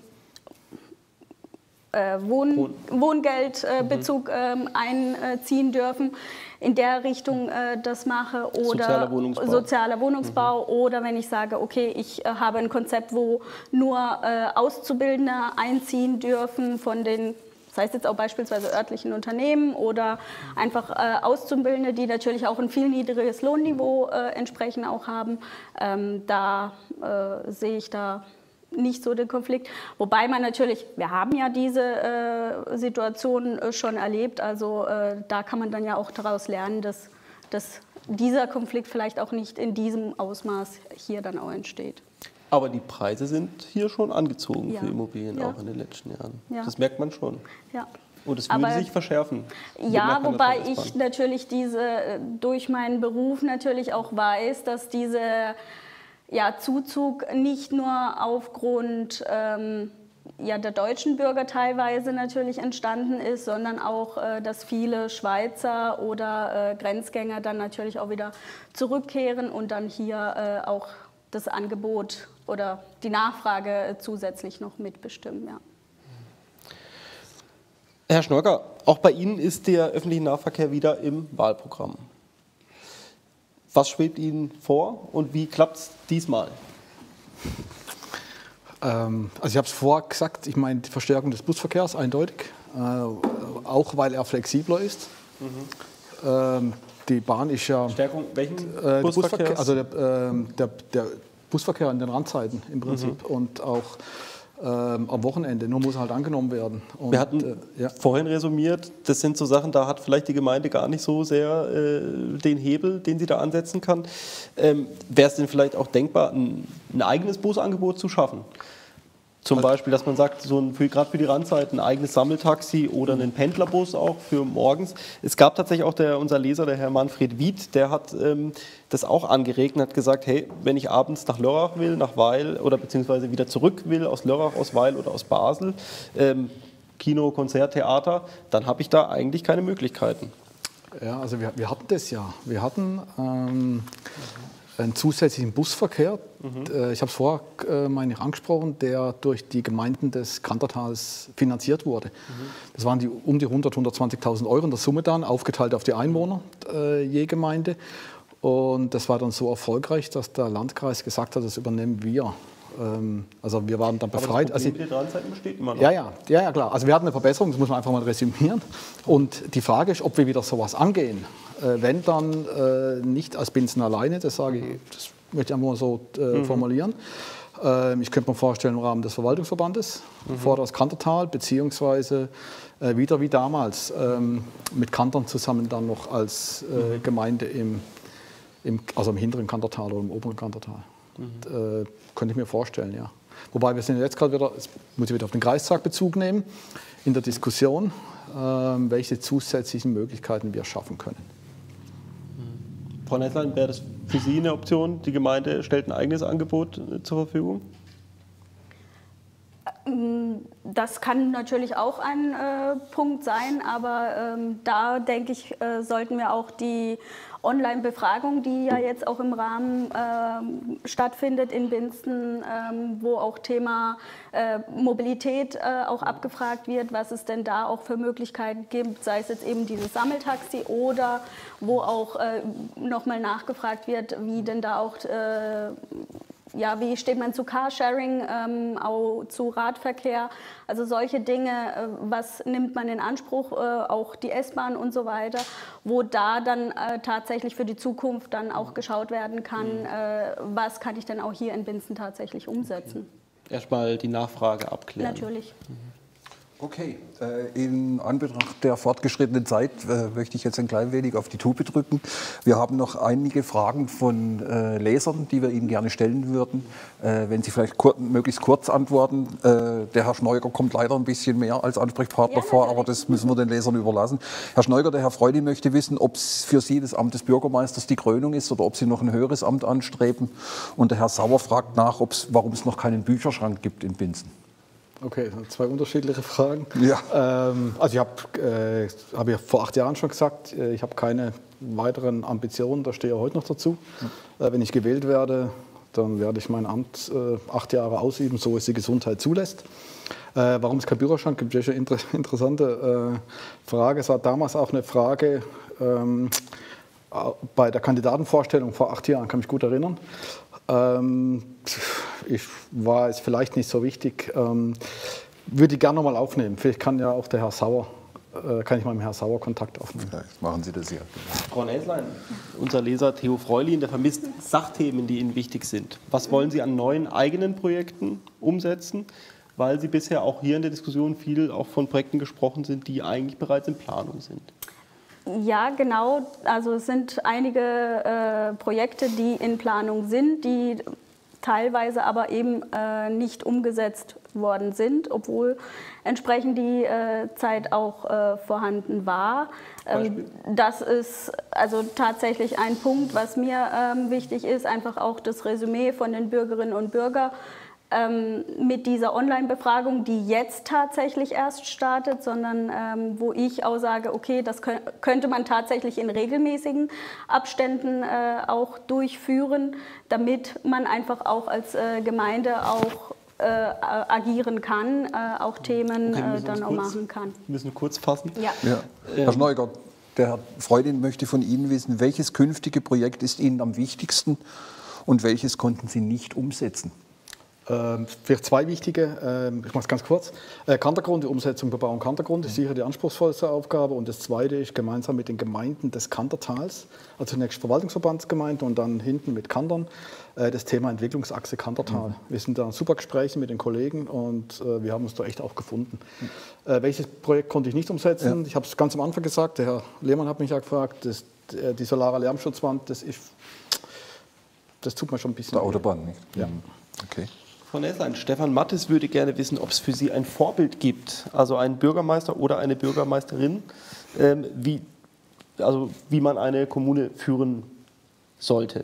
Wohngeldbezug einziehen dürfen, in der Richtung das mache, oder sozialer Wohnungsbau, oder wenn ich sage, okay, ich habe ein Konzept, wo nur Auszubildende einziehen dürfen von den, das heißt jetzt auch beispielsweise örtlichen Unternehmen oder einfach Auszubildende, die natürlich auch ein viel niedrigeres Lohnniveau entsprechend auch haben, da sehe ich da nicht so den Konflikt. Wobei man natürlich, wir haben ja diese Situation schon erlebt, also da kann man dann ja auch daraus lernen, dass dieser Konflikt vielleicht auch nicht in diesem Ausmaß hier dann auch entsteht. Aber die Preise sind hier schon angezogen Ja. für Immobilien, Ja. auch in den letzten Jahren. Ja. Das merkt man schon. Ja. Und es würde sich verschärfen. Ja, wobei ich S-Bahn. natürlich durch meinen Beruf natürlich auch weiß, dass dieser Zuzug nicht nur aufgrund der deutschen Bürger teilweise natürlich entstanden ist, sondern auch, dass viele Schweizer oder Grenzgänger dann natürlich auch wieder zurückkehren und dann hier auch das Angebot oder die Nachfrage zusätzlich noch mitbestimmen. Ja. Herr Schnorker, auch bei Ihnen ist der öffentliche Nahverkehr wieder im Wahlprogramm. Was schwebt Ihnen vor und wie klappt es diesmal? Also ich habe es vorher gesagt, ich meine die Verstärkung des Busverkehrs eindeutig, auch weil er flexibler ist. Die Bahn ist ja... Stärkung welchen Busverkehr? Also der Busverkehr in den Randzeiten im Prinzip und auch am Wochenende, nur muss halt angenommen werden. Und, wir hatten vorhin resümiert, das sind so Sachen, da hat vielleicht die Gemeinde gar nicht so sehr den Hebel, den sie da ansetzen kann. Wäre es denn vielleicht auch denkbar, ein eigenes Busangebot zu schaffen? Zum Beispiel, dass man sagt, gerade für die Randzeiten ein eigenes Sammeltaxi oder einen Pendlerbus auch für morgens. Es gab tatsächlich auch unser Leser, der Herr Manfred Wied, der hat das auch angeregt und hat gesagt, hey, wenn ich abends nach Lörrach will, nach Weil oder beziehungsweise wieder zurück will aus Lörrach, aus Weil oder aus Basel, Kino, Konzert, Theater, dann habe ich da eigentlich keine Möglichkeiten. Ja, also wir hatten das ja. Wir hatten einen zusätzlichen Busverkehr. Ich habe es vorher angesprochen, der durch die Gemeinden des Kandertals finanziert wurde. Das waren um die 120.000 Euro in der Summe dann, aufgeteilt auf die Einwohner je Gemeinde. Und das war dann so erfolgreich, dass der Landkreis gesagt hat, das übernehmen wir. Also wir waren dann befreit. Aber das Problem mit den Randzeiten besteht immer noch. Ja, klar. Also wir hatten eine Verbesserung, das muss man einfach mal resümieren. Und die Frage ist, ob wir wieder sowas angehen. Wenn dann nicht als Binzen alleine, das sage ich, das möchte ich einfach mal so formulieren. Ich könnte mir vorstellen, im Rahmen des Verwaltungsverbandes, vor das Kandertal, beziehungsweise wieder wie damals mit Kantern zusammen dann noch als Gemeinde also im hinteren Kandertal oder im oberen Kandertal. Könnte ich mir vorstellen, ja. Wobei wir sind jetzt gerade wieder, jetzt muss ich wieder auf den Kreistag Bezug nehmen, in der Diskussion, welche zusätzlichen Möglichkeiten wir schaffen können. Frau Nettlein, wäre das für Sie eine Option? Die Gemeinde stellt ein eigenes Angebot zur Verfügung? Das kann natürlich auch ein Punkt sein, aber da denke ich, sollten wir auch die Online-Befragung, die ja jetzt auch im Rahmen stattfindet in Binzen, wo auch Thema Mobilität auch abgefragt wird, was es denn da auch für Möglichkeiten gibt, sei es jetzt eben dieses Sammeltaxi oder wo auch nochmal nachgefragt wird, wie denn da auch wie steht man zu Carsharing, auch zu Radverkehr, also solche Dinge, was nimmt man in Anspruch, auch die S-Bahn und so weiter, wo da dann tatsächlich für die Zukunft dann auch geschaut werden kann, was kann ich denn auch hier in Binzen tatsächlich umsetzen. Okay. Erstmal die Nachfrage abklären. Natürlich. Okay, in Anbetracht der fortgeschrittenen Zeit möchte ich jetzt ein klein wenig auf die Tube drücken. Wir haben noch einige Fragen von Lesern, die wir Ihnen gerne stellen würden. Wenn Sie vielleicht möglichst kurz antworten. Der Herr Schneuger kommt leider ein bisschen mehr als Ansprechpartner vor, aber das müssen wir den Lesern überlassen. Herr Schneuger, der Herr Freudin möchte wissen, ob es für Sie das Amt des Bürgermeisters die Krönung ist oder ob Sie noch ein höheres Amt anstreben. Und der Herr Sauer fragt nach, warum es noch keinen Bücherschrank gibt in Binzen. Okay, zwei unterschiedliche Fragen. Ja. Also ich habe ja vor 8 Jahren schon gesagt, ich habe keine weiteren Ambitionen, da stehe ich heute noch dazu. Wenn ich gewählt werde, dann werde ich mein Amt 8 Jahre ausüben, so es die Gesundheit zulässt. Warum es kein Büroschrank gibt, ist eine interessante Frage. Es war damals auch eine Frage bei der Kandidatenvorstellung vor 8 Jahren, kann mich gut erinnern. War es vielleicht nicht so wichtig. Würde ich gerne nochmal aufnehmen. Vielleicht kann ja auch der Herr Sauer, kann ich mal mit Herrn Sauer Kontakt aufnehmen. Vielleicht machen Sie das ja. Frau Näslein, unser Leser Theo Freulin, der vermisst Sachthemen, die Ihnen wichtig sind. Was wollen Sie an neuen eigenen Projekten umsetzen? Weil Sie bisher auch hier in der Diskussion viel auch von Projekten gesprochen sind, die eigentlich bereits in Planung sind. Ja, genau. Also es sind einige Projekte, die in Planung sind, die teilweise aber eben nicht umgesetzt worden sind, obwohl entsprechend die Zeit auch vorhanden war. Das ist also tatsächlich ein Punkt, was mir wichtig ist, einfach auch das Resümee von den Bürgerinnen und Bürgern mit dieser Online-Befragung, die jetzt tatsächlich erst startet, sondern wo ich auch sage, okay, das könnte man tatsächlich in regelmäßigen Abständen auch durchführen, damit man einfach auch als Gemeinde auch agieren kann, auch Themen dann auch machen kann. Wir müssen kurz fassen. Ja. Ja. Herr Schneuger, der Herr Freudin möchte von Ihnen wissen, welches künftige Projekt ist Ihnen am wichtigsten und welches konnten Sie nicht umsetzen? Vielleicht zwei wichtige, ich mache es ganz kurz. Kantergrund, die Umsetzung Bebauung Kantergrund ist sicher die anspruchsvollste Aufgabe. Und das zweite ist gemeinsam mit den Gemeinden des Kantertals, also zunächst Verwaltungsverbandsgemeinden und dann hinten mit Kantern, das Thema Entwicklungsachse Kantertal. Wir sind da in super Gesprächen mit den Kollegen und wir haben uns da echt auch gefunden. Welches Projekt konnte ich nicht umsetzen? Ja. Ich habe es ganz am Anfang gesagt, der Herr Lehmann hat mich ja gefragt, die solare Lärmschutzwand, das tut mir schon ein bisschen. Der Autobahn, nicht? Ja. Okay. Frau Näslein, Stefan Mattes würde gerne wissen, ob es für Sie ein Vorbild gibt, also einen Bürgermeister oder eine Bürgermeisterin, wie man eine Kommune führen sollte.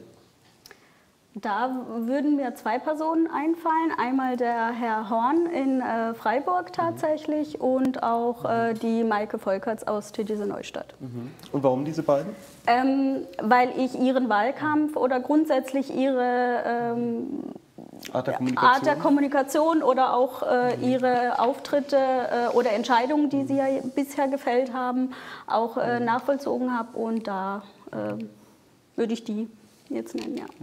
Da würden mir 2 Personen einfallen. Einmal der Herr Horn in Freiburg tatsächlich und auch die Maike Volkerts aus Titisee Neustadt. Und warum diese beiden? Weil ich ihren Wahlkampf oder grundsätzlich ihre Art der Kommunikation oder auch ihre Auftritte oder Entscheidungen, die sie ja bisher gefällt haben, auch nachvollzogen habe. Und da würde ich die jetzt nennen, ja.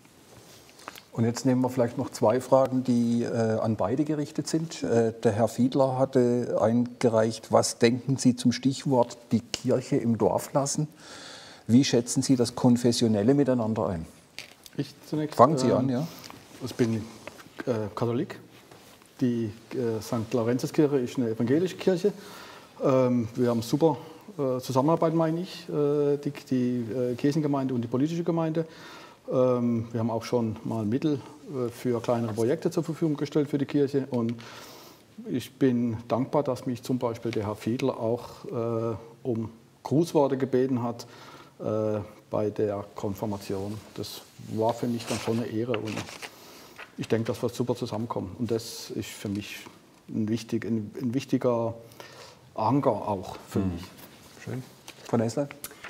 Und jetzt nehmen wir vielleicht noch 2 Fragen, die an beide gerichtet sind. Der Herr Fiedler hatte eingereicht, was denken Sie zum Stichwort die Kirche im Dorf lassen? Wie schätzen Sie das konfessionelle Miteinander ein? Ich zunächst. Fangen Sie an, ja. Ich bin Katholik. Die St. Laurentiuskirche ist eine evangelische Kirche. Wir haben super Zusammenarbeit, meine ich, die Kirchengemeinde und die politische Gemeinde. Wir haben auch schon mal Mittel für kleinere Projekte zur Verfügung gestellt für die Kirche. Und ich bin dankbar, dass mich zum Beispiel der Herr Fiedler auch um Grußworte gebeten hat bei der Konfirmation. Das war für mich dann schon eine Ehre und ich denke, dass wir super zusammenkommen. Und das ist für mich ein wichtiger Anker auch für mich. Schön. Frau Näslein?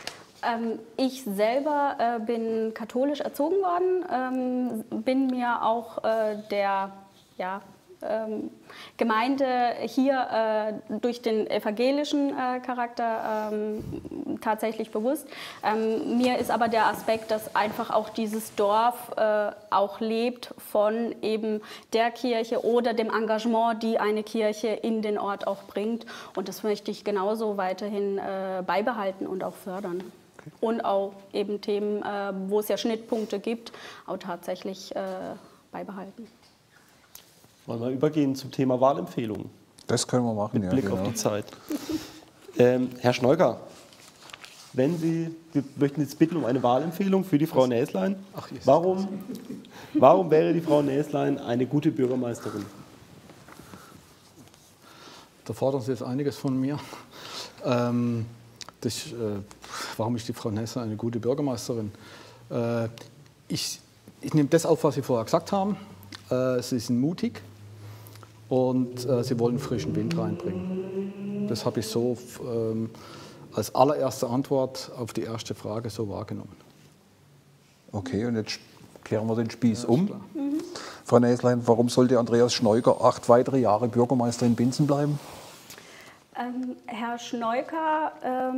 Ich selber bin katholisch erzogen worden, bin mir auch der Gemeinde hier durch den evangelischen Charakter tatsächlich bewusst. Mir ist aber der Aspekt, dass einfach auch dieses Dorf auch lebt von eben der Kirche oder dem Engagement, die eine Kirche in den Ort auch bringt. Und das möchte ich genauso weiterhin beibehalten und auch fördern. Okay. Und auch eben Themen, wo es ja Schnittpunkte gibt, auch tatsächlich beibehalten. Wollen wir übergehen zum Thema Wahlempfehlungen? Das können wir machen, Mit Blick auf die Zeit. Herr Schneuker, wir möchten jetzt bitten um eine Wahlempfehlung für die Frau Näslein. Warum wäre die Frau Näslein eine gute Bürgermeisterin? Da fordern Sie jetzt einiges von mir. Warum ist die Frau Näslein eine gute Bürgermeisterin? Ich nehme das auf, was Sie vorher gesagt haben. Sie sind mutig und sie wollen frischen Wind reinbringen. Das habe ich so als allererste Antwort auf die erste Frage so wahrgenommen. Okay, und jetzt kehren wir den Spieß um. Frau Näslein, warum sollte Andreas Schneuker 8 weitere Jahre Bürgermeister in Binzen bleiben? Herr Schneuker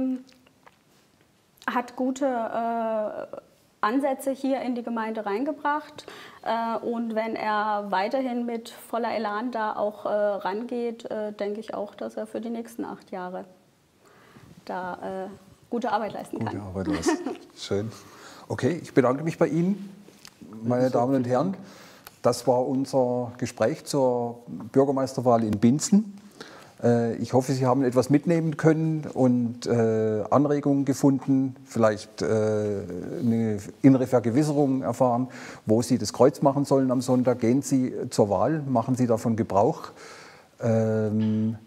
hat gute Ansätze hier in die Gemeinde reingebracht. Und wenn er weiterhin mit voller Elan da auch rangeht, denke ich auch, dass er für die nächsten 8 Jahre da gute Arbeit leisten kann. Gute Arbeit leisten. Schön. Okay, ich bedanke mich bei Ihnen, meine Damen und Herren. Das war unser Gespräch zur Bürgermeisterwahl in Binzen. Ich hoffe, Sie haben etwas mitnehmen können und Anregungen gefunden, vielleicht eine innere Vergewisserung erfahren, wo Sie das Kreuz machen sollen am Sonntag. Gehen Sie zur Wahl, machen Sie davon Gebrauch. Wenn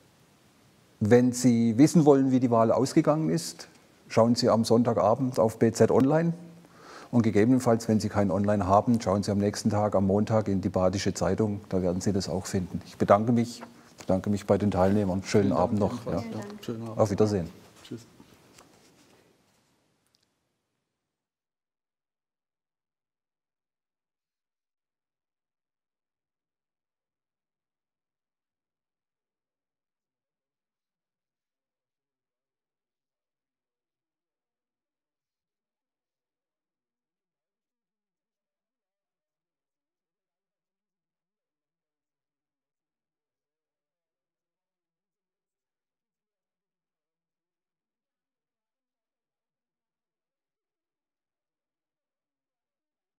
Sie wissen wollen, wie die Wahl ausgegangen ist, schauen Sie am Sonntagabend auf BZ Online. Und gegebenenfalls, wenn Sie kein Online haben, schauen Sie am nächsten Tag, am Montag, in die Badische Zeitung. Da werden Sie das auch finden. Ich bedanke mich bei den Teilnehmern. Schönen Abend noch. Ja. Schönen Abend. Auf Wiedersehen.